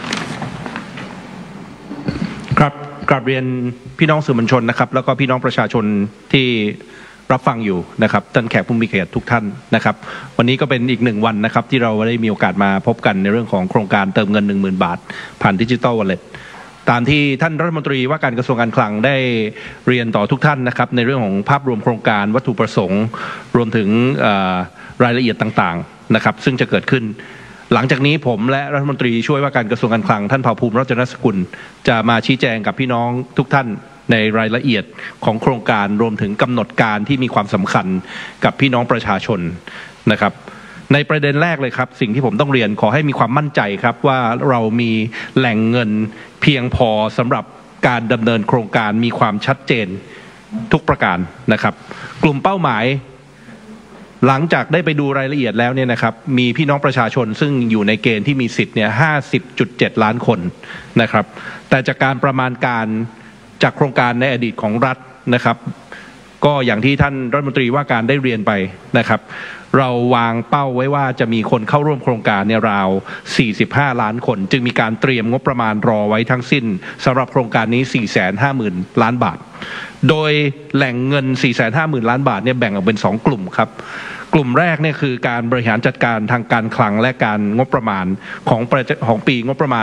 [SPEAKER 4] ครับกราบเรียนพี่น้องสื่อมวลชนนะครับแล้วก็พี่น้องประชาชนที่รับฟังอยู่นะครับท่านแขกผู้มีเกียรติทุกท่านนะครับวันนี้ก็เป็นอีก1วันนะครับที่เราได้มีโอกาสมาพบกันในเรื่องของโครงการเติมเงิน 10,000 บาทผ่านดิจิทัลวอลเล็ตตามที่ท่านรัฐมนตรีว่าการกระทรวงการคลังได้เรียนต่อทุกท่านนะครับในเรื่องของภาพรวมโครงการวัตถุประสงค์รวมถึงรายละเอียดต่างๆนะครับซึ่งจะเกิดขึ้นหลังจากนี้ผมและรัฐมนตรีช่วยว่าการกระทรวงการคลังท่านเผ่าภูมิรัตนสกุลจะมาชี้แจงกับพี่น้องทุกท่านในรายละเอียดของโครงการรวมถึงกำหนดการที่มีความสำคัญกับพี่น้องประชาชนนะครับในประเด็นแรกเลยครับสิ่งที่ผมต้องเรียนขอให้มีความมั่นใจครับว่าเรามีแหล่งเงินเพียงพอสำหรับการดำเนินโครงการมีความชัดเจนทุกประการนะครับกลุ่มเป้าหมายหลังจากได้ไปดูรายละเอียดแล้วเนี่ยนะครับมีพี่น้องประชาชนซึ่งอยู่ในเกณฑ์ที่มีสิทธิ์เนี่ย 50.7 ล้านคนนะครับแต่จากการประมาณการจากโครงการในอดีตของรัฐนะครับก็อย่างที่ท่านรัฐมนตรีว่าการได้เรียนไปนะครับเราวางเป้าไว้ว่าจะมีคนเข้าร่วมโครงการเนี่ยราว45 ล้านคนจึงมีการเตรียมงบประมาณรอไว้ทั้งสิ้นสำหรับโครงการนี้ 450,000 ล้านบาทโดยแหล่งเงิน 450,000 ล้านบาทเนี่ยแบ่งออกเป็น2กลุ่มครับกลุ่มแรกเนี่ยคือการบริหารจัดการทางการคลังและการงบประมาณของปีงบประมาณ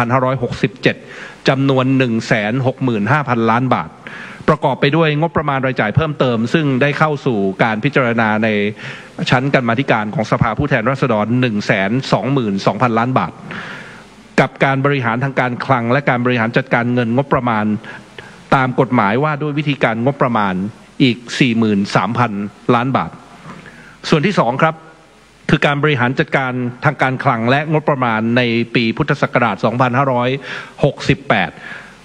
[SPEAKER 4] 2567 จำนวน 165,000 ล้านบาทประกอบไปด้วยงบประมาณรายจ่ายเพิ่มเติมซึ่งได้เข้าสู่การพิจารณาในชั้นกรรมาธิการของสภาผู้แทนราษฎร 122,000 ล้านบาทกับการบริหารทางการคลังและการบริหารจัดการเงินงบประมาณตามกฎหมายว่าด้วยวิธีการงบประมาณอีก 43,000 ล้านบาทส่วนที่2ครับคือการบริหารจัดการทางการคลังและงบประมาณในปีพุทธศักราช 2568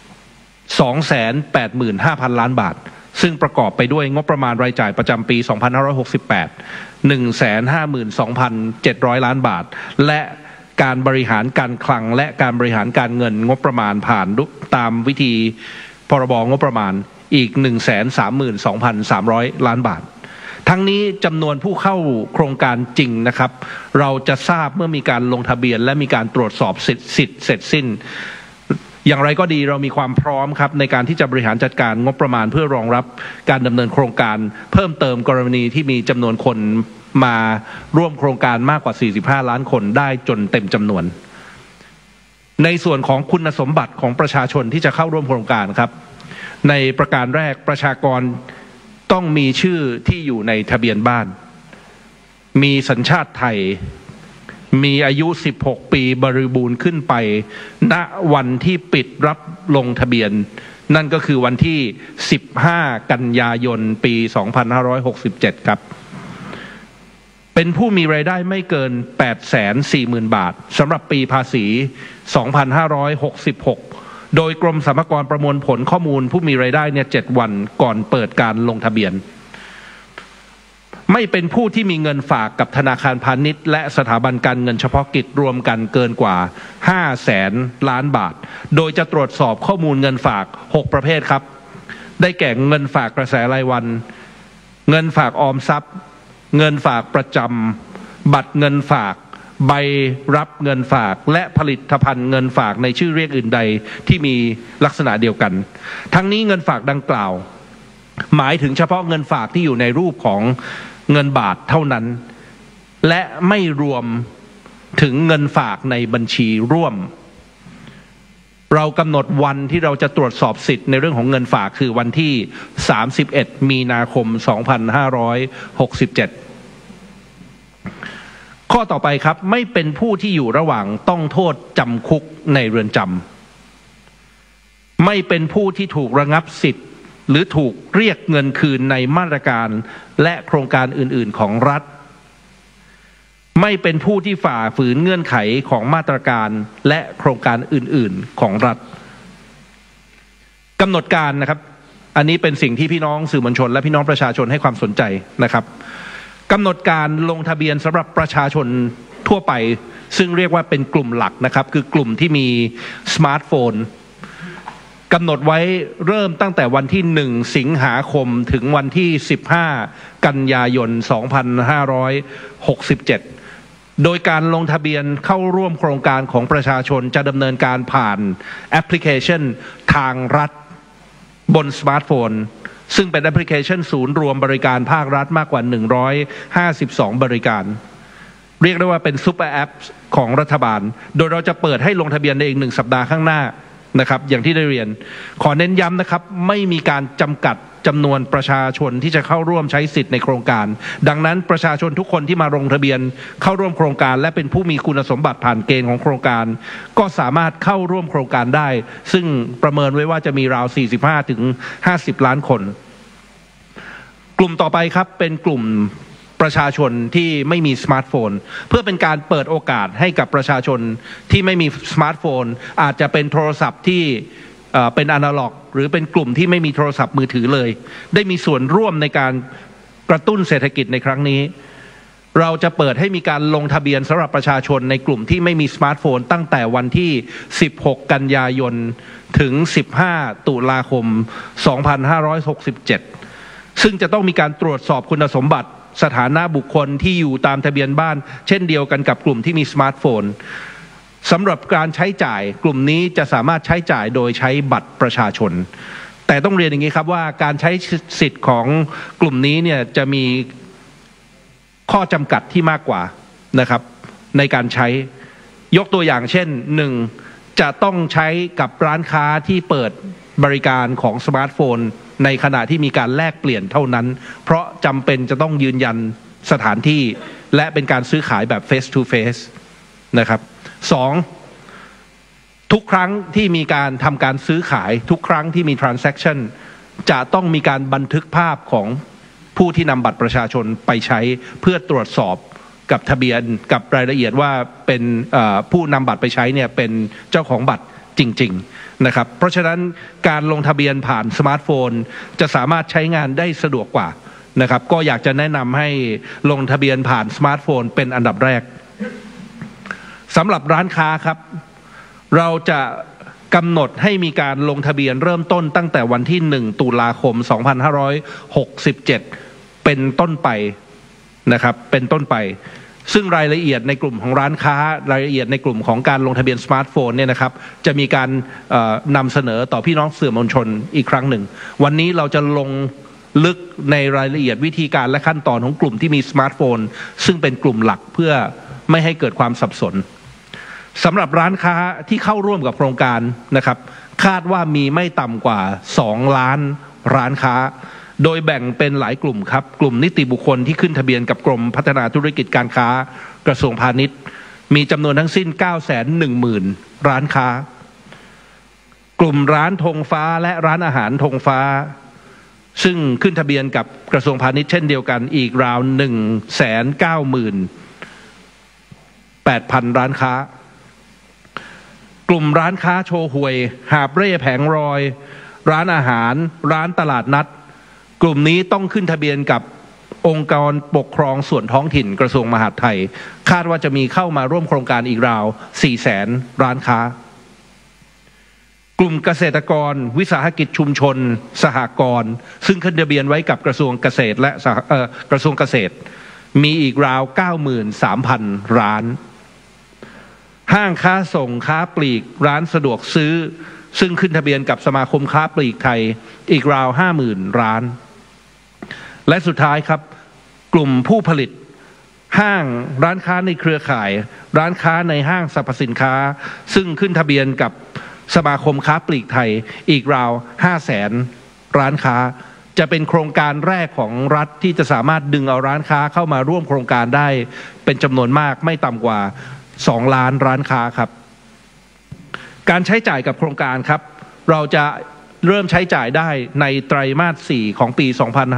[SPEAKER 4] 285,000 ล้านบาทซึ่งประกอบไปด้วยงบประมาณรายจ่ายประจำปี 2568 152,700 ล้านบาทและการบริหารการคลังและการบริหารการเงินงบประมาณผ่านตามวิธีพรบงบประมาณอีก 132,300 ล้านบาททั้งนี้จำนวนผู้เข้าโครงการจริงนะครับเราจะทราบเมื่อมีการลงทะเบียนและมีการตรวจสอบสิทธิ์เสร็จสิ้นอย่างไรก็ดีเรามีความพร้อมครับในการที่จะบริหารจัดการงบประมาณเพื่อรองรับการดำเนินโครงการเพิ่มเติมกรณีที่มีจำนวนคนมาร่วมโครงการมากกว่า45ล้านคนได้จนเต็มจำนวนในส่วนของคุณสมบัติของประชาชนที่จะเข้าร่วมโครงการครับในประการแรกประชากรต้องมีชื่อที่อยู่ในทะเบียนบ้านมีสัญชาติไทยมีอายุ16 ปีบริบูรณ์ขึ้นไปณวันที่ปิดรับลงทะเบียนนั่นก็คือวันที่15กันยายนปี2567ครับเป็นผู้มีรายได้ไม่เกิน 840,000 บาทสำหรับปีภาษี2566โดยกรมสรรพากรประมวลผลข้อมูลผู้มีรายได้เนี่ย7วันก่อนเปิดการลงทะเบียนไม่เป็นผู้ที่มีเงินฝากกับธนาคารพาณิชย์และสถาบันการเงินเฉพาะกิจรวมกันเกินกว่า 500,000 ล้านบาทโดยจะตรวจสอบข้อมูลเงินฝาก6ประเภทครับได้แก่เงินฝากกระแสรายวันเงินฝากออมทรัพย์เงินฝากประจำบัตรเงินฝากใบรับเงินฝากและผลิตภัณฑ์เงินฝากในชื่อเรียกอื่นใดที่มีลักษณะเดียวกันทั้งนี้เงินฝากดังกล่าวหมายถึงเฉพาะเงินฝากที่อยู่ในรูปของเงินบาทเท่านั้นและไม่รวมถึงเงินฝากในบัญชีร่วมเรากำหนดวันที่เราจะตรวจสอบสิทธิ์ในเรื่องของเงินฝากคือวันที่31มีนาคม2567ข้อต่อไปครับไม่เป็นผู้ที่อยู่ระหว่างต้องโทษจำคุกในเรือนจำไม่เป็นผู้ที่ถูกระงับสิทธิ์หรือถูกเรียกเงินคืนในมาตรการและโครงการอื่นๆของรัฐไม่เป็นผู้ที่ฝ่าฝืนเงื่อนไขของมาตรการและโครงการอื่นๆของรัฐกำหนดการนะครับอันนี้เป็นสิ่งที่พี่น้องสื่อมวลชนและพี่น้องประชาชนให้ความสนใจนะครับกำหนดการลงทะเบียนสำหรับประชาชนทั่วไปซึ่งเรียกว่าเป็นกลุ่มหลักนะครับคือกลุ่มที่มีสมาร์ทโฟนกำหนดไว้เริ่มตั้งแต่วันที่1สิงหาคมถึงวันที่15กันยายน2567โดยการลงทะเบียนเข้าร่วมโครงการของประชาชนจะดำเนินการผ่านแอปพลิเคชันทางรัฐบนสมาร์ทโฟนซึ่งเป็นแอปพลิเคชันศูนย์รวมบริการภาครัฐมากกว่า152บริการเรียกได้ว่าเป็นซุปเปอร์แอปของรัฐบาลโดยเราจะเปิดให้ลงทะเบียนในอีก1สัปดาห์ข้างหน้านะครับอย่างที่ได้เรียนขอเน้นย้ำนะครับไม่มีการจำกัดจำนวนประชาชนที่จะเข้าร่วมใช้สิทธิ์ในโครงการดังนั้นประชาชนทุกคนที่มาลงทะเบียนเข้าร่วมโครงการและเป็นผู้มีคุณสมบัติผ่านเกณฑ์ของโครงการก็สามารถเข้าร่วมโครงการได้ซึ่งประเมินไว้ว่าจะมีราว 45-50 ล้านคนกลุ่มต่อไปครับเป็นกลุ่มประชาชนที่ไม่มีสมาร์ทโฟนเพื่อเป็นการเปิดโอกาสให้กับประชาชนที่ไม่มีสมาร์ทโฟนอาจจะเป็นโทรศัพท์ที่เป็นอนาล็อกหรือเป็นกลุ่มที่ไม่มีโทรศัพท์มือถือเลยได้มีส่วนร่วมในการกระตุ้นเศรษฐกิจในครั้งนี้เราจะเปิดให้มีการลงทะเบียนสำหรับประชาชนในกลุ่มที่ไม่มีสมาร์ทโฟนตั้งแต่วันที่16กันยายนถึง15ตุลาคม2567ซึ่งจะต้องมีการตรวจสอบคุณสมบัติสถานะบุคคลที่อยู่ตามทะเบียนบ้านเช่นเดียวกันกับกลุ่มที่มีสมาร์ทโฟนสำหรับการใช้จ่ายกลุ่มนี้จะสามารถใช้จ่ายโดยใช้บัตรประชาชนแต่ต้องเรียนอย่างนี้ครับว่าการใช้สิทธิ์ของกลุ่มนี้เนี่ยจะมีข้อจำกัดที่มากกว่านะครับในการใช้ยกตัวอย่างเช่น1จะต้องใช้กับร้านค้าที่เปิดบริการของสมาร์ทโฟนในขณะที่มีการแลกเปลี่ยนเท่านั้นเพราะจำเป็นจะต้องยืนยันสถานที่และเป็นการซื้อขายแบบ face to face นะครับ2ทุกครั้งที่มีการทำการซื้อขายทุกครั้งที่มี transaction จะต้องมีการบันทึกภาพของผู้ที่นำบัตรประชาชนไปใช้เพื่อตรวจสอบกับทะเบียนกับรายละเอียดว่าเป็นผู้นำบัตรไปใช้เนี่ยเป็นเจ้าของบัตรจริงๆนะครับเพราะฉะนั้นการลงทะเบียนผ่านสมาร์ทโฟนจะสามารถใช้งานได้สะดวกกว่านะครับก็อยากจะแนะนำให้ลงทะเบียนผ่านสมาร์ทโฟนเป็นอันดับแรกสำหรับร้านค้าครับเราจะกำหนดให้มีการลงทะเบียนเริ่มต้นตั้งแต่วันที่1ตุลาคม2567เป็นต้นไปนะครับเป็นต้นไปซึ่งรายละเอียดในกลุ่มของร้านค้ารายละเอียดในกลุ่มของการลงทะเบียนสมาร์ทโฟนเนี่ยนะครับจะมีการนำเสนอต่อพี่น้องสื่อมวลชนอีกครั้งหนึ่งวันนี้เราจะลงลึกในรายละเอียดวิธีการและขั้นตอนของกลุ่มที่มีสมาร์ทโฟนซึ่งเป็นกลุ่มหลักเพื่อไม่ให้เกิดความสับสนสำหรับร้านค้าที่เข้าร่วมกับโครงการนะครับคาดว่ามีไม่ต่ำกว่า2ล้านร้านค้าโดยแบ่งเป็นหลายกลุ่มครับกลุ่มนิติบุคคลที่ขึ้นทะเบียนกับกรมพัฒนาธุรกิจการค้ากระทรวงพาณิชย์มีจำนวนทั้งสิ้น 910,000 ร้านค้ากลุ่มร้านธงฟ้าและร้านอาหารธงฟ้าซึ่งขึ้นทะเบียนกับกระทรวงพาณิชย์เช่นเดียวกันอีกราว 198,000 ร้านค้ากลุ่มร้านค้าโชว์หวยหาบเร่แผงรอยร้านอาหารร้านตลาดนัดกลุ่มนี้ต้องขึ้นทะเบียนกับองค์กรปกครองส่วนท้องถิ่นกระทรวงมหาดไทยคาดว่าจะมีเข้ามาร่วมโครงการอีกราว 400,000 ร้านค้ากลุ่มเกษตรกรวิสาหกิจชุมชนสหกรณ์ซึ่งขึ้นทะเบียนไว้กับกระทรวงเกษตรและกระทรวงเกษตรมีอีกราว 93,000 ร้านห้างค้าส่งค้าปลีกร้านสะดวกซื้อซึ่งขึ้นทะเบียนกับสมาคมค้าปลีกไทยอีกราว 50,000 ร้านและสุดท้ายครับกลุ่มผู้ผลิตห้างร้านค้าในเครือข่ายร้านค้าในห้างสรรพสินค้าซึ่งขึ้นทะเบียนกับสมาคมค้าปลีกไทยอีกราว 500,000 ร้านค้าจะเป็นโครงการแรกของรัฐที่จะสามารถดึงเอาร้านค้าเข้ามาร่วมโครงการได้เป็นจำนวนมากไม่ต่ำกว่า2 ล้านร้านค้าครับการใช้จ่ายกับโครงการครับเราจะเริ่มใช้จ่ายได้ในไตรมาส 4ของปี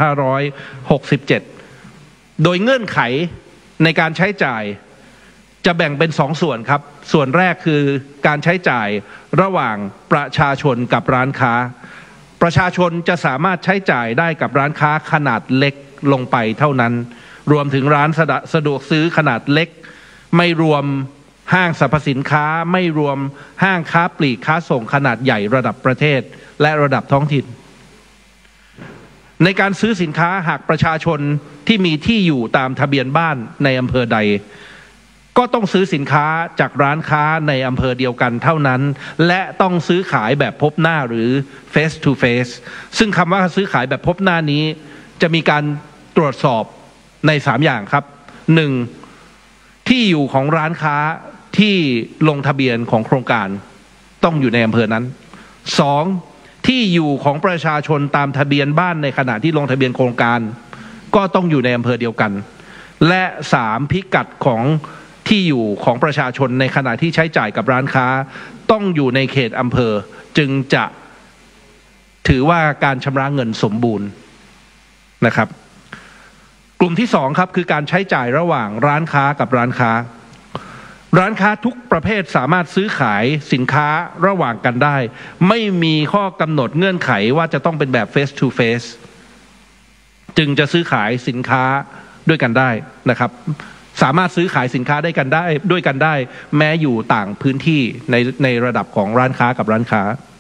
[SPEAKER 4] 2567 โดยเงื่อนไขในการใช้จ่ายจะแบ่งเป็น2 ส่วนครับส่วนแรกคือการใช้จ่ายระหว่างประชาชนกับร้านค้าประชาชนจะสามารถใช้จ่ายได้กับร้านค้าขนาดเล็กลงไปเท่านั้นรวมถึงร้านสะดวกซื้อขนาดเล็กไม่รวมห้างสรรพสินค้าไม่รวมห้างค้าปลีกค้าส่งขนาดใหญ่ระดับประเทศและระดับท้องถิ่นในการซื้อสินค้าหากประชาชนที่มีที่อยู่ตามทะเบียนบ้านในอำเภอใดก็ต้องซื้อสินค้าจากร้านค้าในอำเภอเดียวกันเท่านั้นและต้องซื้อขายแบบพบหน้าหรือ face to face ซึ่งคำว่าซื้อขายแบบพบหน้านี้จะมีการตรวจสอบใน3 อย่างครับ 1. ที่อยู่ของร้านค้าที่ลงทะเบียนของโครงการต้องอยู่ในอำเภอนั้น 2. ที่อยู่ของประชาชนตามทะเบียนบ้านในขณะที่ลงทะเบียนโครงการก็ต้องอยู่ในอำเภอเดียวกันและ 3. พิกัดของที่อยู่ของประชาชนในขณะที่ใช้จ่ายกับร้านค้าต้องอยู่ในเขตอำเภอจึงจะถือว่าการชำระเงินสมบูรณ์นะครับกลุ่มที่2ครับคือการใช้จ่ายระหว่างร้านค้ากับร้านค้าร้านค้าทุกประเภทสามารถซื้อขายสินค้าระหว่างกันได้ไม่มีข้อกำหนดเงื่อนไขว่าจะต้องเป็นแบบ face to face จึงจะซื้อขายสินค้าด้วยกันได้นะครับสามารถซื้อขายสินค้าด้วยกันได้แม้อยู่ต่างพื้นที่ในระดับของร้านค้ากับร้านค้า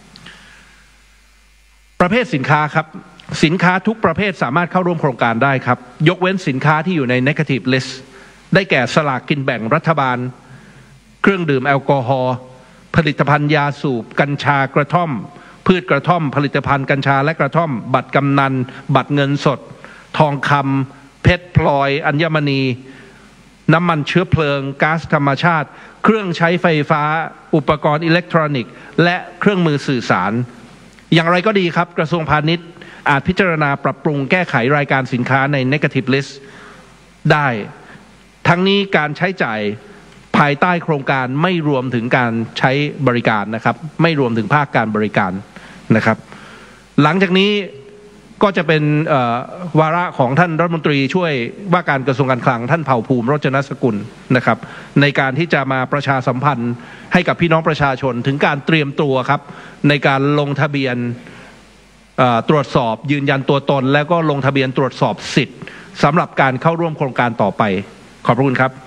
[SPEAKER 4] ประเภทสินค้าครับสินค้าทุกประเภทสามารถเข้าร่วมโครงการได้ครับยกเว้นสินค้าที่อยู่ใน negative list ได้แก่สลากกินแบ่งรัฐบาลเครื่องดื่มแอลกอฮอล์ผลิตภัณฑ์ยาสูบกัญชากระท่อมพืชกระท่อมผลิตภัณฑ์กัญชาและกระท่อมบัตรกำนันบัตรเงินสดทองคำเพชรพลอยอัญมณีน้ำมันเชื้อเพลิงก๊าซธรรมชาติเครื่องใช้ไฟฟ้าอุปกรณ์อิเล็กทรอนิกส์และเครื่องมือสื่อสารอย่างไรก็ดีครับกระทรวงพาณิชย์อาจพิจารณาปรับปรุงแก้ไขรายการสินค้าใน negative list ได้ทั้งนี้การใช้จ่ายภายใต้โครงการไม่รวมถึงการใช้บริการนะครับไม่รวมถึงภาคการบริการนะครับหลังจากนี้ก็จะเป็นวาระของท่านรัฐมนตรีช่วยว่าการกระทรวงการคลังท่านเผ่าภูมิโรจนสกุลนะครับในการที่จะมาประชาสัมพันธ์ให้กับพี่น้องประชาชนถึงการเตรียมตัวครับในการลงทะเบียนตรวจสอบยืนยันตัวตนแล้วก็ลงทะเบียนตรวจสอบสิทธิ์สำหรับการเข้าร่วมโครงการต่อไปขอบพระคุณครับ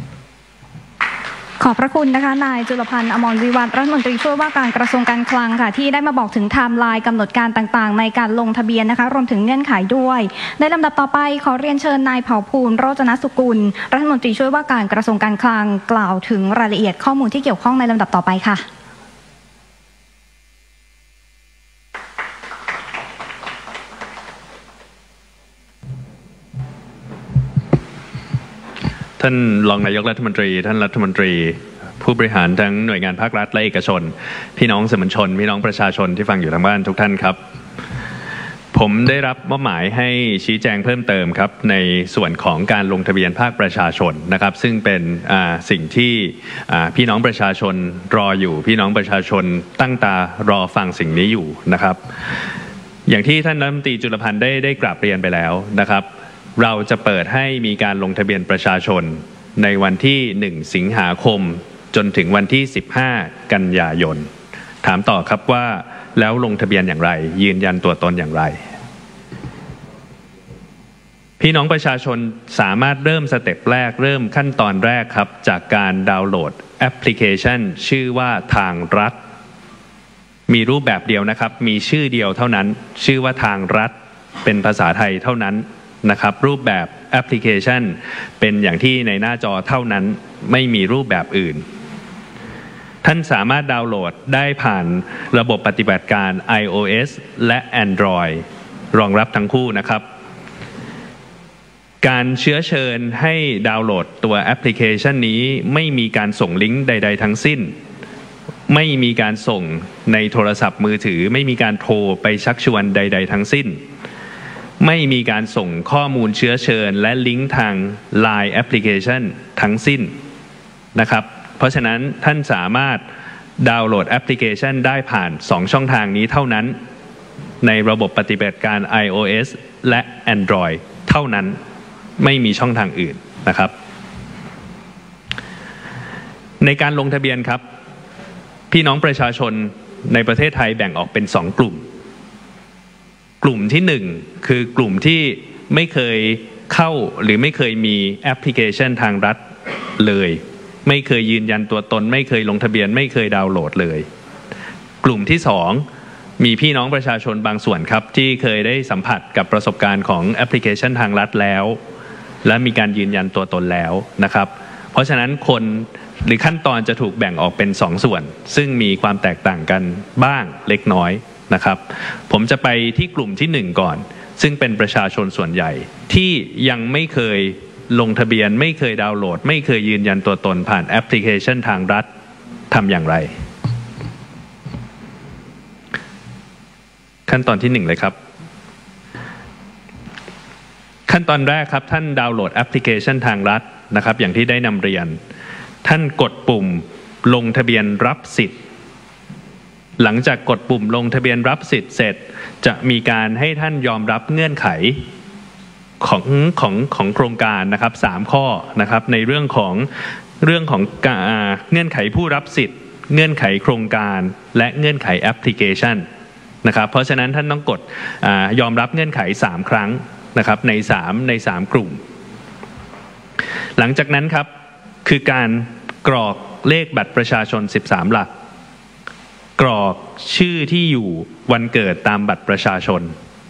[SPEAKER 1] ขอบพระคุณนะคะนายจุลพันธ์อมรวิวัฒน์รัฐมนตรีช่วยว่าการกระทรวงการคลังค่ะที่ได้มาบอกถึงไทม์ไลน์กำหนดการต่างๆในการลงทะเบียนนะคะรวมถึงเงื่อนไขด้วยในลำดับต่อไปขอเรียนเชิญนายเผ่าภูมิโรจนสกุลรัฐมนตรีช่วยว่าการกระทรวงการคลังกล่าวถึงรายละเอียดข้อมูลที่เกี่ยวข้องในลำดับต่อไปค่ะ
[SPEAKER 5] ท่านรองนายกรัฐมนตรีท่านรัฐมนตรีผู้บริหารทั้งหน่วยงานภาครัฐและเอกชนพี่น้องสื่อมวลชนพี่น้องประชาชนที่ฟังอยู่ทางบ้านทุกท่านครับผผมได้รับมอบหมายให้ชี้แจงเพิ่มเติมครับในส่วนของการลงทะเบียนภาคประชาชนนะครับซึ่งเป็นสิ่งที่พี่น้องประชาชนรออยู่พี่น้องประชาชนตั้งตารอฟังสิ่งนี้อยู่นะครับอย่างที่ท่านรัฐมนตรีจุลพันธ์ได้กราบเรียนไปแล้วนะครับเราจะเปิดให้มีการลงทะเบียนประชาชนในวันที่1 สิงหาคมจนถึงวันที่15 กันยายนถามต่อครับว่าแล้วลงทะเบียนอย่างไรยืนยันตัวตนอย่างไรพี่น้องประชาชนสามารถเริ่มสเต็ปแรกเริ่มขั้นตอนแรกครับจากการดาวน์โหลดแอปพลิเคชันชื่อว่าทางรัฐมีรูปแบบเดียวนะครับมีชื่อเดียวเท่านั้นชื่อว่าทางรัฐเป็นภาษาไทยเท่านั้นนะครับรูปแบบแอปพลิเคชันเป็นอย่างที่ในหน้าจอเท่านั้นไม่มีรูปแบบอื่นท่านสามารถดาวน์โหลดได้ผ่านระบบปฏิบัติการ iOS และ Android รองรับทั้งคู่นะครับการเชื้อเชิญให้ดาวน์โหลดตัวแอปพลิเคชันนี้ไม่มีการส่งลิงก์ใดๆทั้งสิ้นไม่มีการส่งในโทรศัพท์มือถือไม่มีการโทรไปชักชวนใดๆทั้งสิ้นไม่มีการส่งข้อมูลเชื้อเชิญและลิงก์ทาง LINE แอปพลิเคชันทั้งสิ้นนะครับเพราะฉะนั้นท่านสามารถดาวน์โหลดแอปพลิเคชันได้ผ่าน2ช่องทางนี้เท่านั้นในระบบปฏิบัติการ iOS และ Android เท่านั้นไม่มีช่องทางอื่นนะครับในการลงทะเบียนครับพี่น้องประชาชนในประเทศไทยแบ่งออกเป็น2กลุ่มกลุ่มที่1คือกลุ่มที่ไม่เคยเข้าหรือไม่เคยมีแอปพลิเคชันทางรัฐเลยไม่เคยยืนยันตัวตนไม่เคยลงทะเบียนไม่เคยดาวน์โหลดเลยกลุ่มที่2มีพี่น้องประชาชนบางส่วนครับที่เคยได้สัมผัสกับประสบการณ์ของแอปพลิเคชันทางรัฐแล้วและมีการยืนยันตัวตนแล้วนะครับเพราะฉะนั้นคนหรือขั้นตอนจะถูกแบ่งออกเป็น2ส่วนซึ่งมีความแตกต่างกันบ้างเล็กน้อยนะครับผมจะไปที่กลุ่มที่1ก่อนซึ่งเป็นประชาชนส่วนใหญ่ที่ยังไม่เคยลงทะเบียนไม่เคยดาวน์โหลดไม่เคยยืนยันตัวตนผ่านแอปพลิเคชันทางรัฐทำอย่างไรขั้นตอนที่1เลยครับขั้นตอนแรกครับท่านดาวน์โหลดแอปพลิเคชันทางรัฐนะครับอย่างที่ได้นำเรียนท่านกดปุ่มลงทะเบียนรับสิทธิ์หลังจากกดปุ่มลงทะเบียนรับสิทธิ์เสร็จจะมีการให้ท่านยอมรับเงื่อนไขของโครงการนะครับ3ข้อนะครับในเรื่องของเงื่อนไขผู้รับสิทธิ์เงื่อนไขโครงการและเงื่อนไขแอปพลิเคชันนะครับเพราะฉะนั้นท่านต้องกดยอมรับเงื่อนไข3ครั้งนะครับใน3กลุ่มหลังจากนั้นครับคือการกรอกเลขบัตรประชาชน13หลักกรอกชื่อที่อยู่วันเกิดตามบัตรประชาชน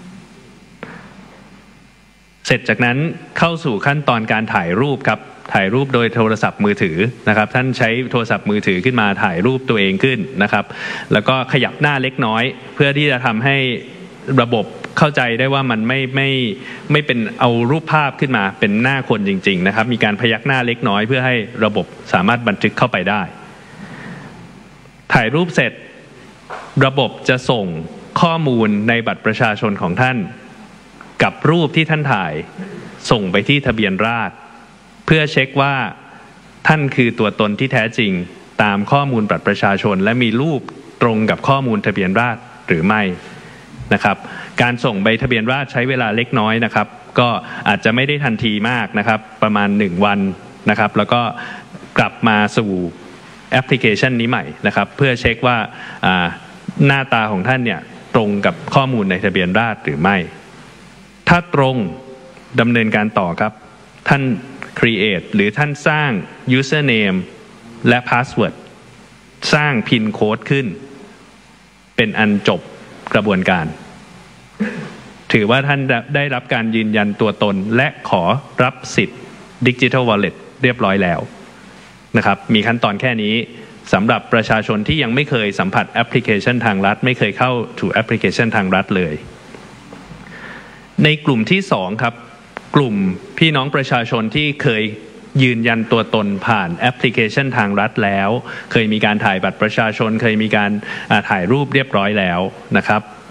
[SPEAKER 5] เสร็จจากนั้นเข้าสู่ขั้นตอนการถ่ายรูปครับถ่ายรูปโดยโทรศัพท์มือถือนะครับท่านใช้โทรศัพท์มือถือขึ้นมาถ่ายรูปตัวเองขึ้นนะครับแล้วก็ขยับหน้าเล็กน้อยเพื่อที่จะทำให้ระบบเข้าใจได้ว่ามันไม่เป็นเอารูปภาพขึ้นมาเป็นหน้าคนจริงๆนะครับมีการพยักหน้าเล็กน้อยเพื่อให้ระบบสามารถบันทึกเข้าไปได้ถ่ายรูปเสร็จระบบจะส่งข้อมูลในบัตรประชาชนของท่านกับรูปที่ท่านถ่ายส่งไปที่ทะเบียนราษฎร์เพื่อเช็คว่าท่านคือตัวตนที่แท้จริงตามข้อมูลบัตรประชาชนและมีรูปตรงกับข้อมูลทะเบียนราษฎร์หรือไม่นะครับการส่งใบทะเบียนราษฎร์ใช้เวลาเล็กน้อยนะครับก็อาจจะไม่ได้ทันทีมากนะครับประมาณ1วันนะครับแล้วก็กลับมาสู่แอปพลิเคชันนี้ใหม่นะครับเพื่อเช็คว่าหน้าตาของท่านเนี่ยตรงกับข้อมูลในทะเบียนราษฎร์หรือไม่ถ้าตรงดำเนินการต่อครับท่าน create หรือท่านสร้าง username และ password สร้าง PIN code ขึ้นเป็นอันจบกระบวนการถือว่าท่านได้รับการยืนยันตัวตนและขอรับสิทธิ์ Digital Wallet เรียบร้อยแล้วนะครับมีขั้นตอนแค่นี้สำหรับประชาชนที่ยังไม่เคยสัมผัสแอปพลิเคชันทางรัฐไม่เคยเข้าถึงแอปพลิเคชันทางรัฐเลยในกลุ่มที่2ครับกลุ่มพี่น้องประชาชนที่เคยยืนยันตัวตนผ่านแอปพลิเคชันทางรัฐแล้วเคยมีการถ่ายบัตรประชาชนเคยมีการถ่ายรูปเรียบร้อยแล้วนะครับ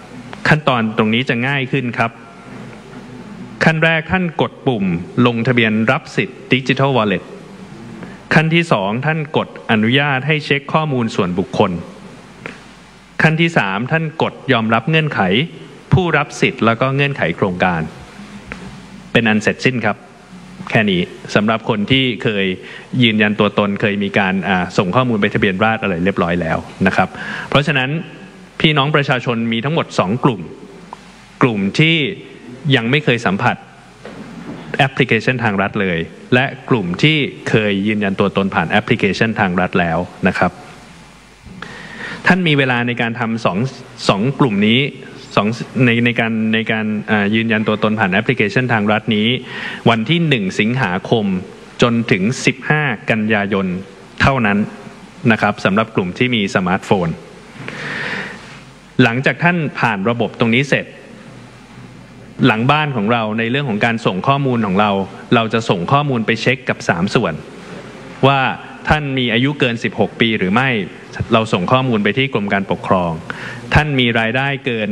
[SPEAKER 5] ขั้นตอนตรงนี้จะง่ายขึ้นครับขั้นแรกท่านกดปุ่มลงทะเบียนรับสิทธิ์ Digital Wallet ขั้นที่2ท่านกดอนุญาตให้เช็คข้อมูลส่วนบุคคลขั้นที่3ท่านกดยอมรับเงื่อนไขผู้รับสิทธิ์แล้วก็เงื่อนไขโครงการเป็นอันเสร็จสิ้นครับแค่นี้สำหรับคนที่เคยยืนยันตัวตนเคยมีการส่งข้อมูลไปทะเบียนราษฎร์อะไรเรียบร้อยแล้วนะครับเพราะฉะนั้นพี่น้องประชาชนมีทั้งหมด2กลุ่มที่ยังไม่เคยสัมผัสแอปพลิเคชันทางรัฐเลยและกลุ่มที่เคยยืนยันตัวตนผ่านแอปพลิเคชันทางรัฐแล้วนะครับท่านมีเวลาในการทำสองกลุ่มนี้ในการยืนยันตัวตนผ่านแอปพลิเคชันทางรัฐนี้วันที่1 สิงหาคมจนถึง15 กันยายนเท่านั้นนะครับสำหรับกลุ่มที่มีสมาร์ทโฟนหลังจากท่านผ่านระบบตรงนี้เสร็จหลังบ้านของเราในเรื่องของการส่งข้อมูลของเราจะส่งข้อมูลไปเช็คกับ3ส่วนว่าท่านมีอายุเกิน16 ปีหรือไม่เราส่งข้อมูลไปที่กรมการปกครองท่านมีรายได้เกิน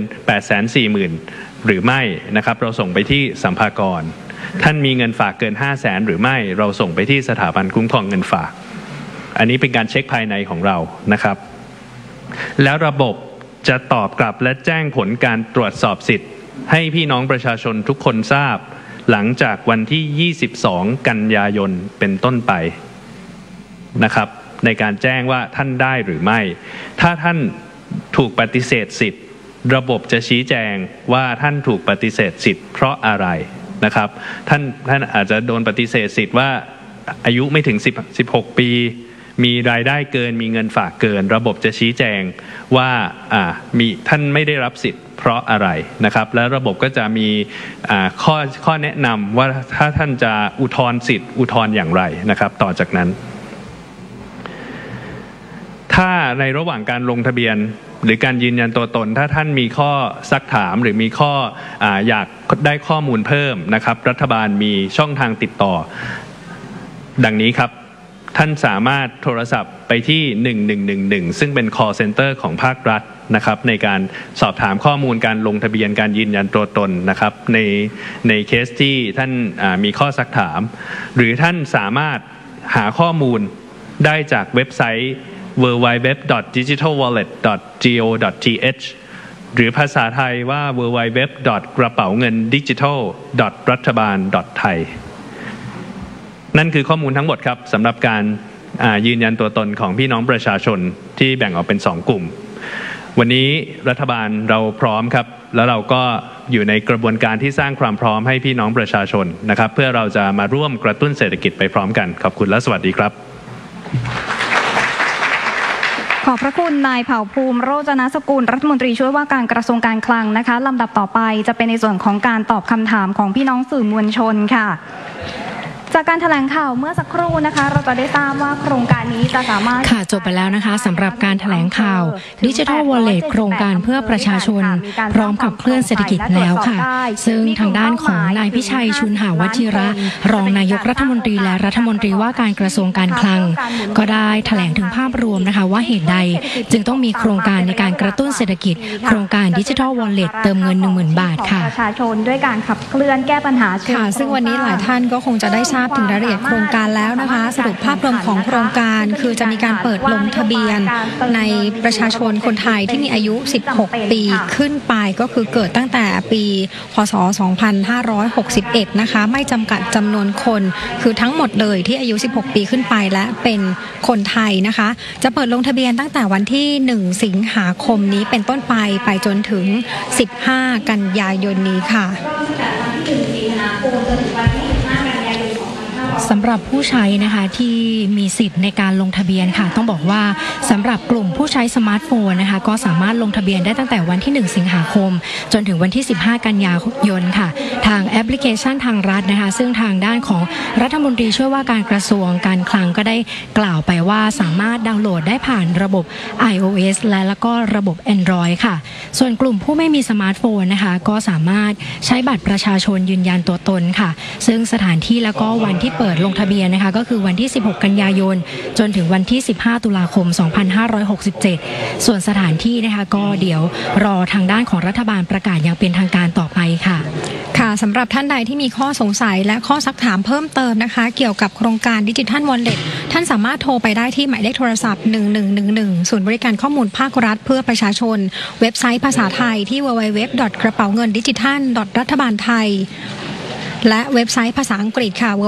[SPEAKER 5] 840,000 หรือไม่นะครับเราส่งไปที่สัมภากรท่านมีเงินฝากเกิน 500,000 หรือไม่เราส่งไปที่สถาบันคุ้มครองเงินฝากอันนี้เป็นการเช็คภายในของเรานะครับแล้วระบบจะตอบกลับและแจ้งผลการตรวจสอบสิทธิ์ให้พี่น้องประชาชนทุกคนทราบหลังจากวันที่22 กันยายนเป็นต้นไปนะครับในการแจ้งว่าท่านได้หรือไม่ถ้าท่านถูกปฏิเสธสิทธิ์ระบบจะชี้แจงว่าท่านถูกปฏิเสธสิทธิ์เพราะอะไรนะครับท่านอาจจะโดนปฏิเสธสิทธิ์ว่าอายุไม่ถึง16 ปีมีรายได้เกินมีเงินฝากเกินระบบจะชี้แจงว่าท่านไม่ได้รับสิทธิ์เพราะอะไรนะครับและระบบก็จะมีข้อแนะนำว่าถ้าท่านจะอุทธรณ์สิทธิ์อุทธรณ์อย่างไรนะครับต่อจากนั้นถ้าในระหว่างการลงทะเบียนหรือการยืนยันตัวตนถ้าท่านมีข้อซักถามหรือมีข้ออยากได้ข้อมูลเพิ่มนะครับรัฐบาลมีช่องทางติดต่อดังนี้ครับท่านสามารถโทรศัพท์ไปที่1111ซึ่งเป็น call center ของภาครัฐนะครับในการสอบถามข้อมูลการลงทะเบียนการยืนยันตัวตนนะครับในเคสที่ท่านมีข้อซักถามหรือท่านสามารถหาข้อมูลได้จากเว็บไซต์ www.digitalwallet.go.th หรือภาษาไทยว่า www.กระเป๋าเงินดิจิทัล.รัฐบาล.ไทยนั่นคือข้อมูลทั้งหมดครับสำหรับการยืนยันตัวตนของพี่น้องประชาชนที่แบ่งออกเป็น2 กลุ่มวันนี้รัฐบาลเราพร้อมครับแล้วเราก็อยู่ในกระบวนการที่สร้างความพร้อมให้พี่น้องประชาชนนะครับเพื่อเราจะมาร่วมกระตุ้นเศรษฐกิจไปพร้อมกันขอบคุณและสวัสดีครับ
[SPEAKER 1] ขอบพระคุณนายเผ่าภูมิโรจนสกุลรัฐมนตรีช่วยว่าการกระทรวงการคลังนะคะลำดับต่อไปจะเป็นในส่วนของการตอบคำถามของพี่น้องสื่อมวลชนค่ะจากการแถลงข่าวเมื่อสักครู่นะคะเราจะได้ทราบว่าโครงการนี้จะสามารถ
[SPEAKER 2] ค่ะจบไปแล้วนะคะสำหรับการแถลงข่าว Digital Wallet โครงการเพื่อประชาชนพร้อมขับเคลื่อนเศรษฐกิจแล้วค่ะซึ่งทางด้านของนายพิชัยชุนหาวชิระรองนายกรัฐมนตรีและรัฐมนตรีว่าการกระทรวงการคลังก็ได้แถลงถึงภาพรวมนะคะว่าเหตุใดจึงต้องมีโครงการในการกระตุ้นเศรษฐกิจโครงการ Digital Wallet เติมเงิน 10,000 บาทค่ะ
[SPEAKER 1] ประชาชนด้วยการขับเคลื่อนแก้ปัญหา
[SPEAKER 2] ค่ะซึ่งวันนี้หลายท่านก็คงจะได้ทราบถึงรายละเอียดโครงการแล้วนะคะสรุปภาพรวมของโครงการคือจะมีการเปิดลงทะเบียนในประชาชนคนไทยที่มีอายุ16 ปีขึ้นไปก็คือเกิดตั้งแต่ปีพ.ศ. 2561นะคะไม่จำกัดจำนวนคนคือทั้งหมดเลยที่อายุ16 ปีขึ้นไปและเป็นคนไทยนะคะจะเปิดลงทะเบียนตั้งแต่วันที่1 สิงหาคมนี้เป็นต้นไปจนถึง15 กันยายนนี้ค่ะสำหรับผู้ใช้นะคะที่มีสิทธิ์ในการลงทะเบียนค่ะต้องบอกว่าสำหรับกลุ่มผู้ใช้สมาร์ทโฟนนะคะก็สามารถลงทะเบียนได้ตั้งแต่วันที่1 สิงหาคมจนถึงวันที่15 กันยายนค่ะทางแอปพลิเคชันทางรัฐนะคะซึ่งทางด้านของรัฐมนตรีช่วยว่าการกระทรวงการคลังก็ได้กล่าวไปว่าสามารถดาวน์โหลดได้ผ่านระบบ iOS แล้วก็ระบบ Android ค่ะส่วนกลุ่มผู้ไม่มีสมาร์ทโฟนนะคะก็สามารถใช้บัตรประชาชนยืนยันตัวตนค่ะซึ่งสถานที่แล้วก็วันที่เปิดปิดลงทะเบียนนะคะก็คือวันที่16กันยายนจนถึงวันที่15ตุลาคม2567ส่วนสถานที่นะคะก็เดี๋ยวรอทางด้านของรัฐบาลประกาศอย่างเป็นทางการต่อไปค่ะค่ะสำหรับท่านใดที่มีข้อสงสัยและข้อซักถามเพิ่มเติมนะคะเกี่ยวกับโครงการดิจิทัลวอลเล็ตท่านสามารถโทรไปได้ที่หมายเลขโทรศัพท์1111ศูนย์บริการข้อมูลภาครัฐเพื่อประชาชนเว็บไซต์ภาษาไทยที่ www. กระเป๋าเงินดิจิทัล รัฐบาลไทยและเว็บไซต์ภาษาอังกฤษค่ะ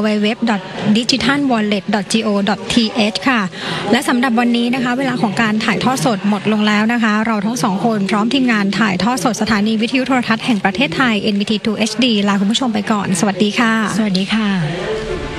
[SPEAKER 2] www.digitalwallet.go.th ค่ะและสำหรับวันนี้นะคะเวลาของการถ่ายทอดสดหมดลงแล้วนะคะเราทั้งสองคนพร้อมทีมงานถ่ายทอดสดสถานีวิทยุโทรทัศน์แห่งประเทศไทย NBT2 HD ลาคุณผู้ชมไปก่อนสวัสดีค่ะสวัสดีค่ะ